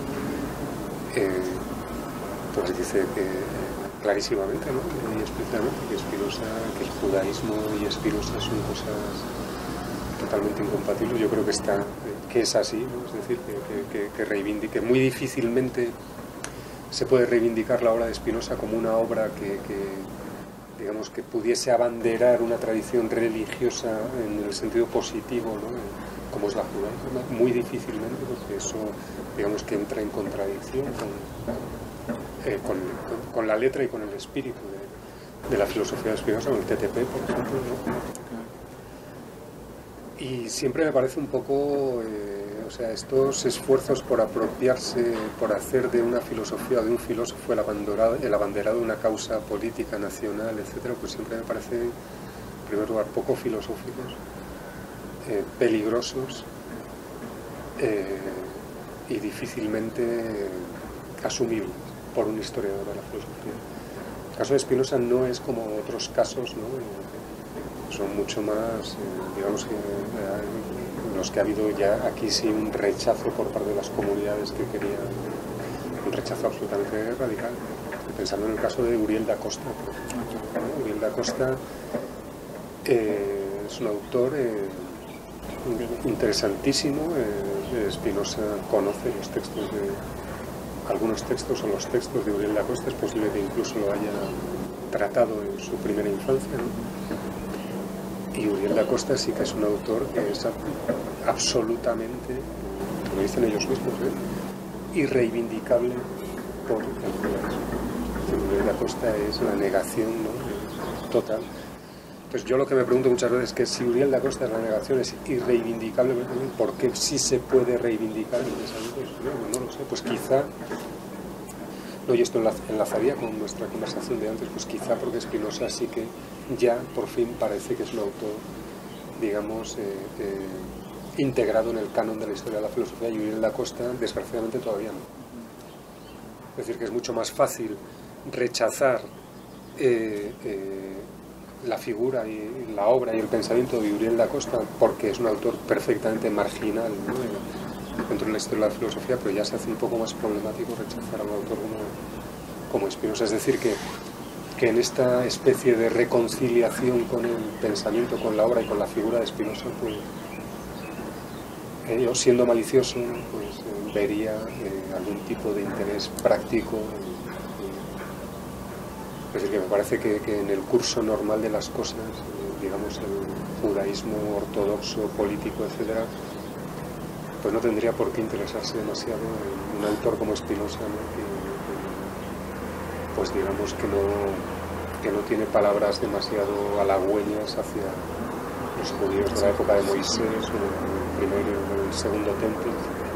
pues dice que clarísimamente, ¿no? Y explícitamente que Spinoza, que el judaísmo y Spinoza son cosas totalmente incompatibles. Yo creo que es así, ¿no? Es decir, que reivindique. Muy difícilmente se puede reivindicar la obra de Spinoza como una obra digamos, que pudiese abanderar una tradición religiosa en el sentido positivo, ¿no? Como es la judaica. Muy difícilmente, porque eso, digamos, que entra en contradicción con la letra y con el espíritu de la filosofía de Spinoza, con el TTP, por ejemplo, ¿no? Y siempre me parece un poco, estos esfuerzos por apropiarse, por hacer de una filosofía o de un filósofo el abanderado de una causa política, nacional, etcétera, pues siempre me parece, en primer lugar, poco filosóficos, peligrosos y difícilmente asumibles por un historiador de la filosofía. El caso de Spinoza no es como otros casos, ¿no? Son mucho más, digamos, que los que ha habido ya aquí sí un rechazo por parte de las comunidades que querían, un rechazo absolutamente radical. Pensando en el caso de Uriel da Costa, por ejemplo, ¿no? Uriel da Costa es un autor interesantísimo. Spinoza conoce los textos algunos textos o los textos de Uriel da Costa, es posible que incluso lo haya tratado en su primera infancia, ¿no? Y Uriel da Costa sí que es un autor que es absolutamente, lo dicen ellos mismos, irreivindicable por el judaísmo. Uriel da Costa es la negación, ¿no? Total. Pues yo lo que me pregunto muchas veces es que si Uriel da Costa es la negación, es irreivindicable, ¿por qué sí se puede reivindicar el pensamiento? No lo sé, pues quizá, no, y esto enlazaría con nuestra conversación de antes, pues quizá porque Spinoza sí que ya por fin parece que es un autor, digamos, integrado en el canon de la historia de la filosofía, y Uriel da Costa desgraciadamente todavía no. Es decir, que es mucho más fácil rechazar la figura y la obra y el pensamiento de Uriel da Costa porque es un autor perfectamente marginal, ¿no? Dentro de la historia de la filosofía, pero ya se hace un poco más problemático rechazar a un autor como Spinoza. Es decir, que en esta especie de reconciliación con el pensamiento, con la obra y con la figura de Spinoza, pues yo, siendo malicioso, pues vería algún tipo de interés práctico. Es decir, que me parece que en el curso normal de las cosas, digamos, el judaísmo ortodoxo, político, etcétera, pues no tendría por qué interesarse demasiado en un autor como Spinoza, ¿no? Pues digamos que no tiene palabras demasiado halagüeñas hacia los judíos de la época de Moisés, o el primero o el segundo templo.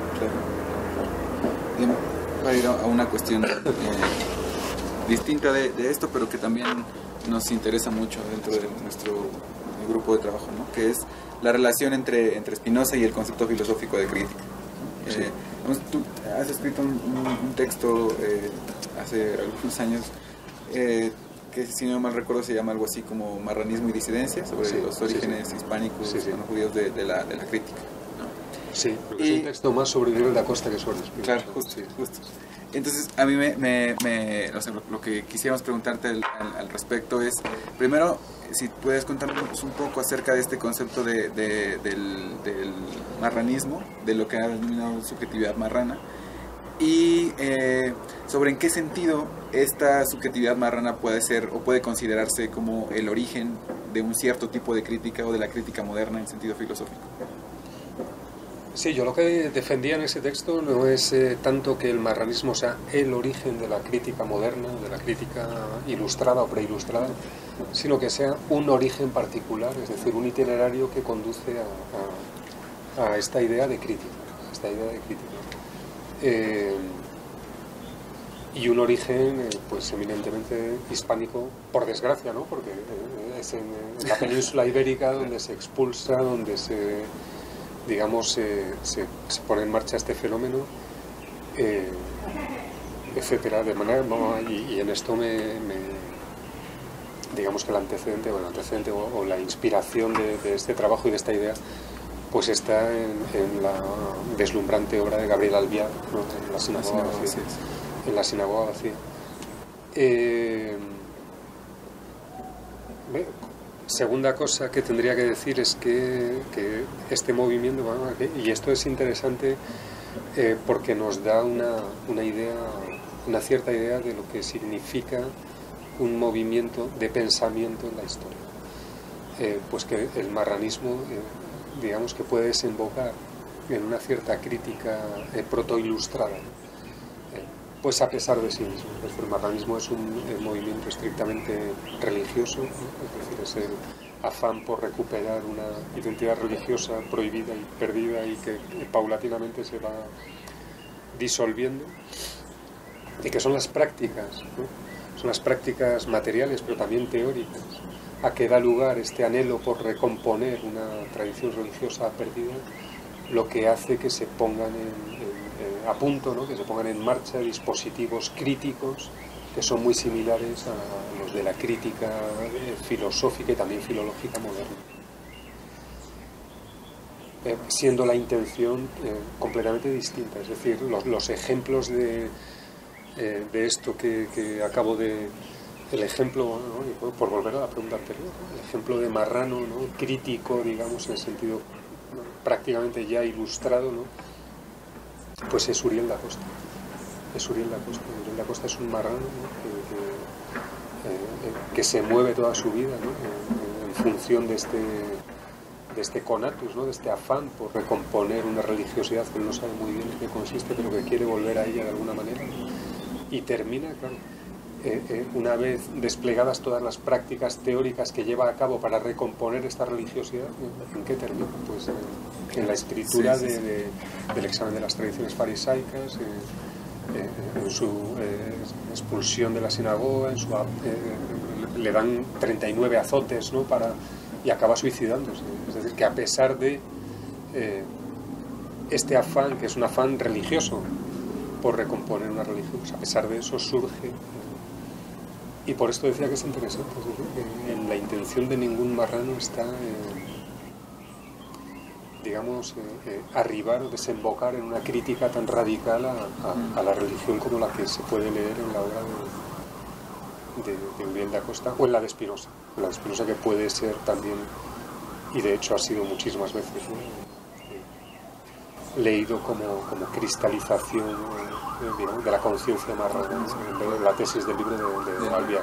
Para ir a una cuestión distinta de esto, pero que también nos interesa mucho dentro de nuestro grupo de trabajo, ¿no? Que es la relación entre Spinoza y el concepto filosófico de crítica. Sí. Tú has escrito un texto hace algunos años que, si no mal recuerdo, se llama algo así como Marranismo y disidencia, sobre los orígenes hispánicos no judíos de la crítica, ¿no? Sí, pero es un texto más sobre Uriel da Costa que sobre Spinoza. Claro, justo. Entonces, a mí o sea, lo que quisiéramos preguntarte al respecto es, primero, si puedes contarnos un poco acerca de este concepto del marranismo, de lo que ha denominado subjetividad marrana, y sobre en qué sentido esta subjetividad marrana puede ser o puede considerarse como el origen de un cierto tipo de crítica o de la crítica moderna en sentido filosófico. Sí, yo lo que defendía en ese texto no es tanto que el marranismo sea el origen de la crítica moderna, de la crítica ilustrada o preilustrada, sino que sea un origen particular, es decir, un itinerario que conduce a esta idea de crítica, y un origen pues eminentemente hispánico, por desgracia, ¿no? Porque es en la península ibérica donde se expulsa, donde se pone en marcha este fenómeno, etcétera, de manera, y en esto digamos que el antecedente o la inspiración de este trabajo y de esta idea pues está en la deslumbrante obra de Gabriel Albiar, ¿no? En la sinagoga vacía. Segunda cosa que tendría que decir es que este movimiento, y esto es interesante porque nos da una idea, una cierta idea de lo que significa un movimiento de pensamiento en la historia. Pues que el marranismo, digamos que puede desembocar en una cierta crítica protoilustrada, ¿no? Pues a pesar de sí mismo. El marranismo es un movimiento estrictamente religioso, ¿no? Es decir, es el afán por recuperar una identidad religiosa prohibida y perdida y que paulatinamente se va disolviendo, y que son las prácticas, ¿no? Son las prácticas materiales, pero también teóricas, a que da lugar este anhelo por recomponer una tradición religiosa perdida, lo que hace que se pongan a punto, ¿no? Que se pongan en marcha dispositivos críticos que son muy similares a los de la crítica filosófica y también filológica moderna. Siendo la intención completamente distinta, es decir, los ejemplos de esto que acabo de... El ejemplo, ¿no? Por volver a la pregunta anterior, ¿no? El ejemplo de marrano, ¿no? Crítico, digamos, en el sentido, ¿no? Prácticamente ya ilustrado, ¿no? Pues es Uriel da Costa. Uriel da Costa es un marrano, ¿no? que se mueve toda su vida, ¿no? En función de este conatus, ¿no? De este afán por recomponer una religiosidad que él no sabe muy bien en qué consiste, pero que quiere volver a ella de alguna manera. Y termina, claro, una vez desplegadas todas las prácticas teóricas que lleva a cabo para recomponer esta religiosidad, ¿en qué termina? Pues en la escritura del examen de las tradiciones farisaicas, en su expulsión de la sinagoga, le dan 39 azotes, ¿no? Y acaba suicidándose. Es decir, que a pesar de este afán, que es un afán religioso por recomponer una religión, pues a pesar de eso surge. Y por esto decía que es interesante, es decir, que en la intención de ningún marrano está, digamos, arribar o desembocar en una crítica tan radical a la religión como la que se puede leer en la obra de Uriel de Acosta o en la de Spinoza. En la de Spinoza, que puede ser también, y de hecho ha sido muchísimas veces, ¿no? Leído como cristalización digamos, de la conciencia marrana, de la tesis del libro de Albiac.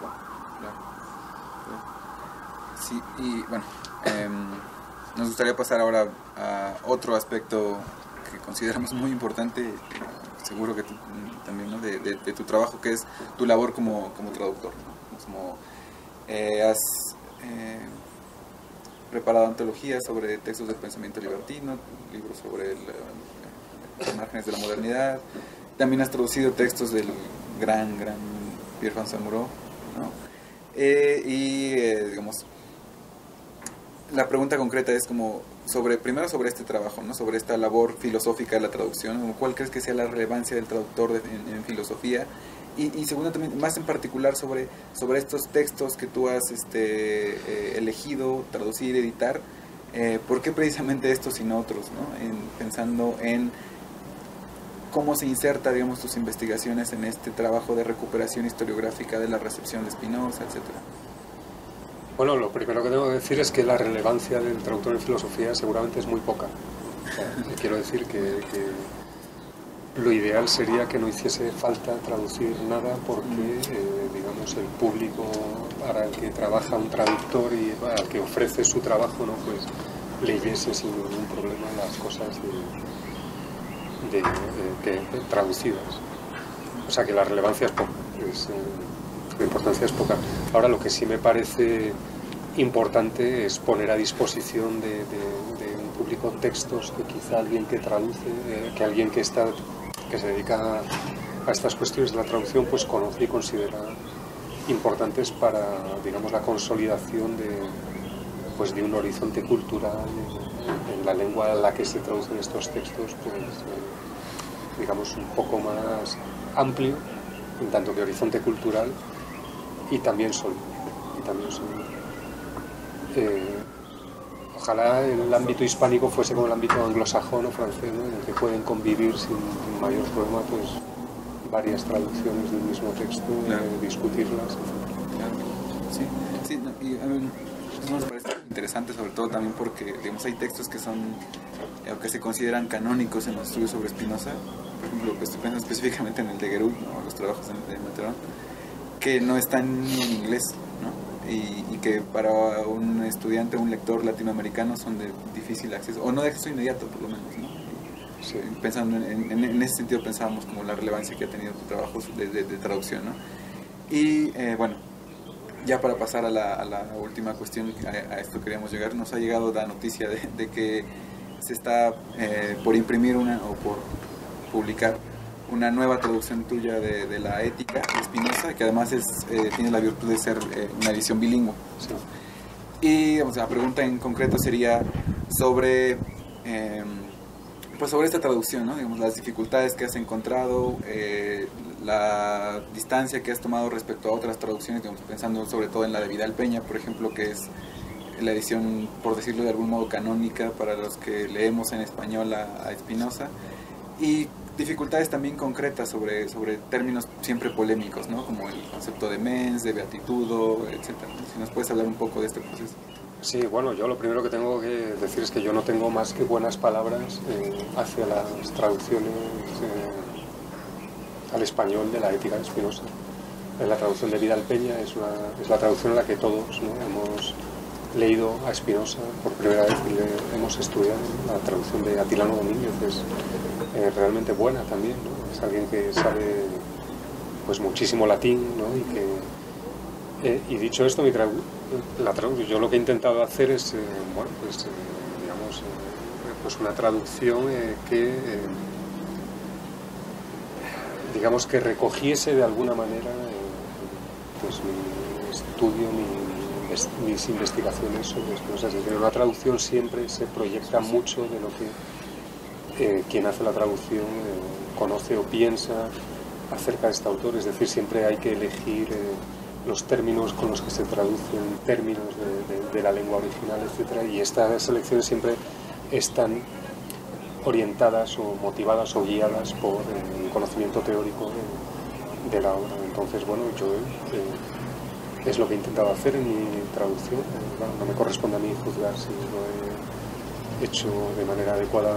Sí, y bueno, nos gustaría pasar ahora a otro aspecto que consideramos muy importante, seguro que tú también, ¿no? de tu trabajo, que es tu labor como traductor, ¿no? Como has preparado antologías sobre textos del pensamiento libertino, libros sobre los márgenes de la modernidad, también has traducido textos del gran Pierre-François Moreau, ¿no? Digamos, la pregunta concreta es como primero sobre este trabajo, ¿no? Sobre esta labor filosófica de la traducción, ¿cuál crees que sea la relevancia del traductor en filosofía? Y segundo, también más en particular sobre estos textos que tú has elegido traducir, editar, ¿por qué precisamente estos y no otros, ¿no? Pensando en cómo se inserta, digamos, tus investigaciones en este trabajo de recuperación historiográfica de la recepción de Spinoza, etcétera. Bueno, lo primero que tengo que decir es que la relevancia del traductor en filosofía seguramente es muy poca. O sea, quiero decir que lo ideal sería que no hiciese falta traducir nada porque, digamos, el público para el que trabaja un traductor y al que ofrece su trabajo, ¿no? Pues leyese sin ningún problema las cosas traducidas. O sea que la relevancia es poca, la importancia es poca. Ahora, lo que sí me parece importante es poner a disposición de un público textos que quizá alguien que traduce, que alguien que se dedica a estas cuestiones de la traducción, pues conoce y considera importantes para, digamos, la consolidación de un horizonte cultural en la lengua en la que se traducen estos textos, pues digamos un poco más amplio, en tanto que horizonte cultural, y también sólido. Ojalá el ámbito hispánico fuese como el ámbito anglosajón o francés, ¿no? En el que pueden convivir sin mayor problema pues varias traducciones del mismo texto, claro. Discutirlas. Claro. Sí, no, y a mí eso nos parece interesante, sobre todo también porque, digamos, hay textos que son que se consideran canónicos en los estudios sobre Spinoza. Por ejemplo, estoy pensando específicamente en el de Guéroult, ¿no? Los trabajos de Matheron, que no están ni en inglés, ¿no? Y que para un estudiante, un lector latinoamericano son de difícil acceso, o no de acceso inmediato por lo menos, ¿no? Sí. Pensando en ese sentido pensábamos como la relevancia que ha tenido tu trabajo de traducción, ¿no? Y bueno, ya para pasar a la última cuestión, a esto queríamos llegar, nos ha llegado la noticia de que se está por imprimir o por publicar una nueva traducción tuya de la Ética de Spinoza, que además tiene la virtud de ser una edición bilingüe. Sí. Y o sea, la pregunta en concreto sería sobre esta traducción, ¿no? Digamos, las dificultades que has encontrado, la distancia que has tomado respecto a otras traducciones, digamos, pensando sobre todo en la de Vidal Peña, por ejemplo, que es la edición, por decirlo de algún modo, canónica para los que leemos en español a Spinoza, y dificultades también concretas sobre términos siempre polémicos, ¿no? Como el concepto de mens, de beatitudo, etcétera. Si nos puedes hablar un poco de este proceso. Sí, bueno, yo lo primero que tengo que decir es que yo no tengo más que buenas palabras hacia las traducciones al español de la Ética de Spinoza. La traducción de Vidal Peña es la traducción en la que todos, ¿no? hemos leído a Spinoza por primera vez y le hemos estudiado. La traducción de Atilano Domínguez es realmente buena también, ¿no? Es alguien que sabe pues muchísimo latín, ¿no? Y dicho esto, yo lo que he intentado hacer es bueno, pues, digamos, pues una traducción que digamos que recogiese de alguna manera pues mi estudio, mis investigaciones sobre Spinoza. Es decir, una traducción siempre se proyecta mucho de lo que quien hace la traducción conoce o piensa acerca de este autor. Es decir, siempre hay que elegir los términos con los que se traducen términos de la lengua original, etcétera, y estas selecciones siempre están orientadas o motivadas o guiadas por el conocimiento teórico de la obra. Entonces, bueno, yo es lo que he intentado hacer en mi traducción. No me corresponde a mí juzgar si lo he hecho de manera adecuada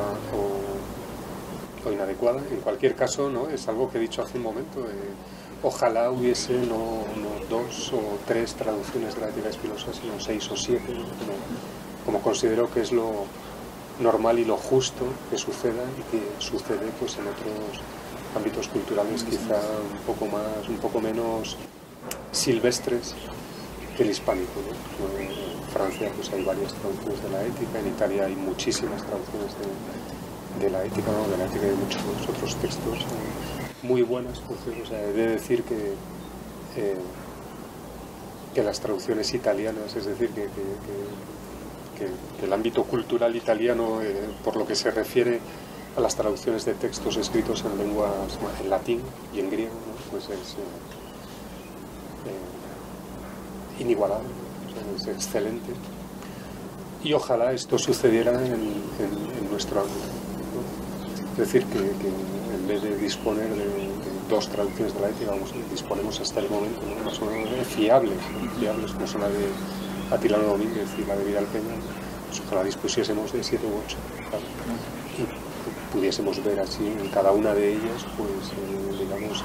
o inadecuada. En cualquier caso, ¿no? Es algo que he dicho hace un momento. Ojalá hubiese no 2 o 3 traducciones de la Ética de Spinoza, sino 6 o 7, ¿no? Como considero que es lo normal y lo justo que suceda y que sucede pues en otros ámbitos culturales quizá un poco menos silvestres que el hispánico, ¿no? En Francia pues hay varias traducciones de la Ética, en Italia hay muchísimas traducciones de la Ética, ¿no? De la Ética y de muchos otros textos muy buenas, por cierto. O sea, he de decir que las traducciones italianas, es decir, que el ámbito cultural italiano, por lo que se refiere a las traducciones de textos escritos en lenguas, en latín y en griego, ¿no? Pues es inigualable, o sea, es excelente. Y ojalá esto sucediera en nuestro ámbito, ¿no? Es decir, que en vez de disponer de 2 traducciones de la Ética, disponemos hasta el momento, ¿no? Más o menos fiables, como son la de Atilano Domínguez y la de Vidal Peña. Pues ojalá dispusiésemos de 7 u 8, claro, y pudiésemos ver así en cada una de ellas, pues digamos,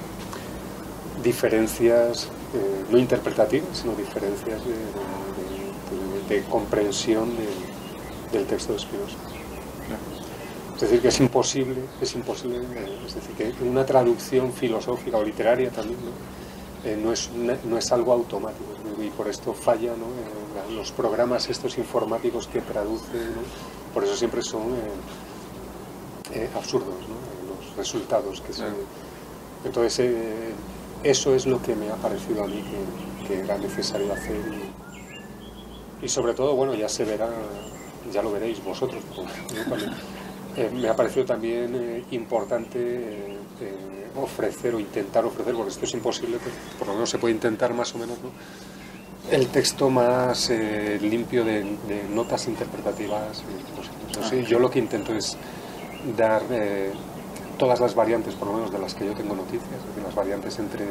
diferencias no interpretativas, sino diferencias de comprensión del texto de Spinoza. Es decir, que es imposible, es decir, que una traducción filosófica o literaria también, ¿no? No es algo automático, y por esto falla, ¿no? Los programas estos informáticos que traducen, ¿no? Por eso siempre son absurdos, ¿no? Los resultados que se... Entonces eso es lo que me ha parecido a mí que era necesario hacer, y sobre todo, bueno, ya se verá, ya lo veréis vosotros, ¿no? Me ha parecido también importante ofrecer o intentar ofrecer, porque esto es imposible, pero por lo menos se puede intentar más o menos, ¿no? El texto más limpio de notas interpretativas posibles. Sí, yo lo que intento es dar todas las variantes, por lo menos de las que yo tengo noticias, es decir, las variantes entre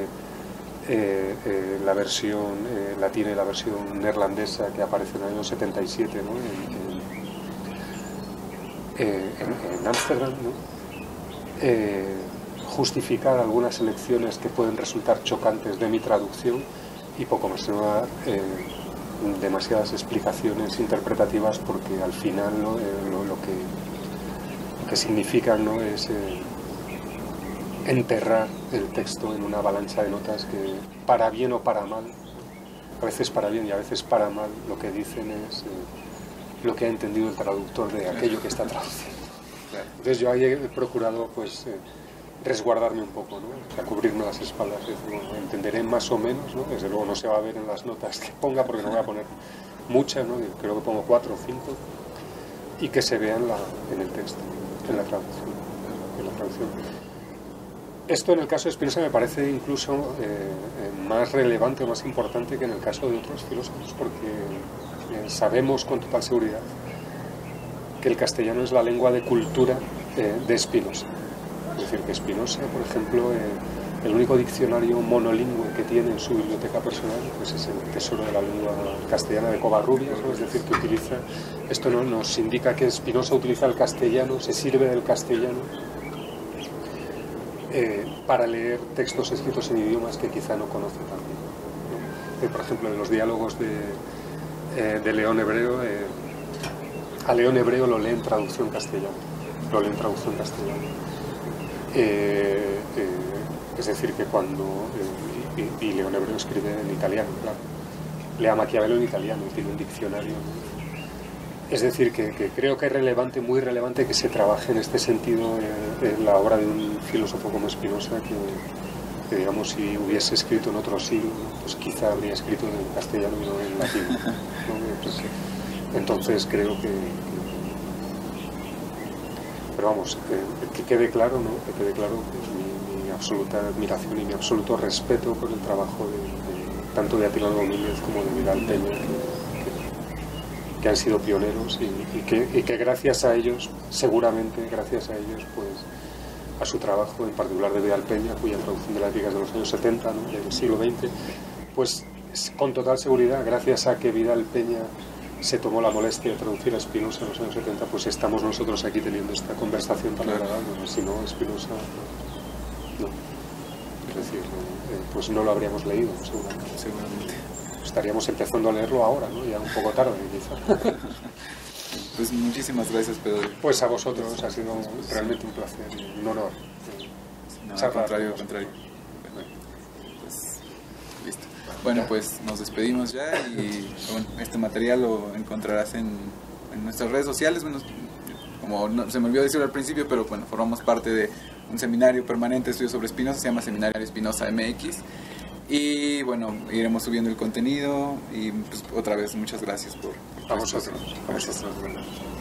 la versión latina y la versión neerlandesa que aparece en el año 77, ¿no? En Ámsterdam, ¿no? Justificar algunas elecciones que pueden resultar chocantes de mi traducción y poco más, no dar demasiadas explicaciones interpretativas, porque al final, ¿no? lo que significa, ¿no? Es enterrar el texto en una avalancha de notas que, para bien o para mal, a veces para bien y a veces para mal, lo que dicen es lo que ha entendido el traductor de aquello que está traduciendo. Entonces yo ahí he procurado pues resguardarme un poco, ¿no? O sea, cubrirme las espaldas, es decir, bueno, entenderé más o menos, ¿no? Desde luego no se va a ver en las notas que ponga, porque no voy a poner muchas, ¿no? Creo que pongo 4 o 5, y que se vean en el texto, en la traducción. Esto en el caso de Spinoza me parece incluso más relevante o más importante que en el caso de otros filósofos, porque sabemos con total seguridad que el castellano es la lengua de cultura de Spinoza. Es decir, que Spinoza, por ejemplo, el único diccionario monolingüe que tiene en su biblioteca personal pues es el Tesoro de la Lengua Castellana de Covarrubias, ¿no? Es decir, que utiliza, esto no nos indica que Spinoza utiliza el castellano, se sirve del castellano para leer textos escritos en idiomas que quizá no conoce también, ¿no? Por ejemplo, en los diálogos de de León Hebreo. A León Hebreo lo lee en traducción castellana. Es decir, que cuando... y León Hebreo escribe en italiano, claro. Lee a Maquiavelo en italiano, tiene un diccionario, ¿no? Es decir, que creo que es relevante, muy relevante, que se trabaje en este sentido en la obra de un filósofo como Spinoza, que digamos, si hubiese escrito en otro siglo, pues quizá habría escrito en castellano y no en latín, ¿no? Pues, entonces creo que... Pero vamos, que quede claro, ¿no? Que quede claro mi absoluta admiración y mi absoluto respeto por el trabajo tanto de Attila Domínguez como de Vidal Peña, que han sido pioneros y que gracias a ellos, seguramente gracias a ellos, pues a su trabajo, en particular de Vidal Peña, cuya traducción de la Ética es de los años 70, ¿no? Del siglo XX, pues con total seguridad, gracias a que Vidal Peña se tomó la molestia de traducir a Spinoza en los años 70, pues estamos nosotros aquí teniendo esta conversación tan agradable. Si no, Spinoza, no. Es decir, pues no lo habríamos leído, seguramente. Estaríamos empezando a leerlo ahora, ¿no? Ya un poco tarde, quizá. Pues muchísimas gracias, Pedro. Pues a vosotros, ha sido realmente un placer y un honor. No, al contrario. Pues, listo. Bueno, pues nos despedimos ya y bueno, este material lo encontrarás en nuestras redes sociales. Bueno, como no, se me olvidó decirlo al principio, pero bueno, formamos parte de un seminario permanente de estudios sobre Spinoza, se llama Seminario Spinoza MX. Y bueno, iremos subiendo el contenido y pues, otra vez muchas gracias por a vosotros.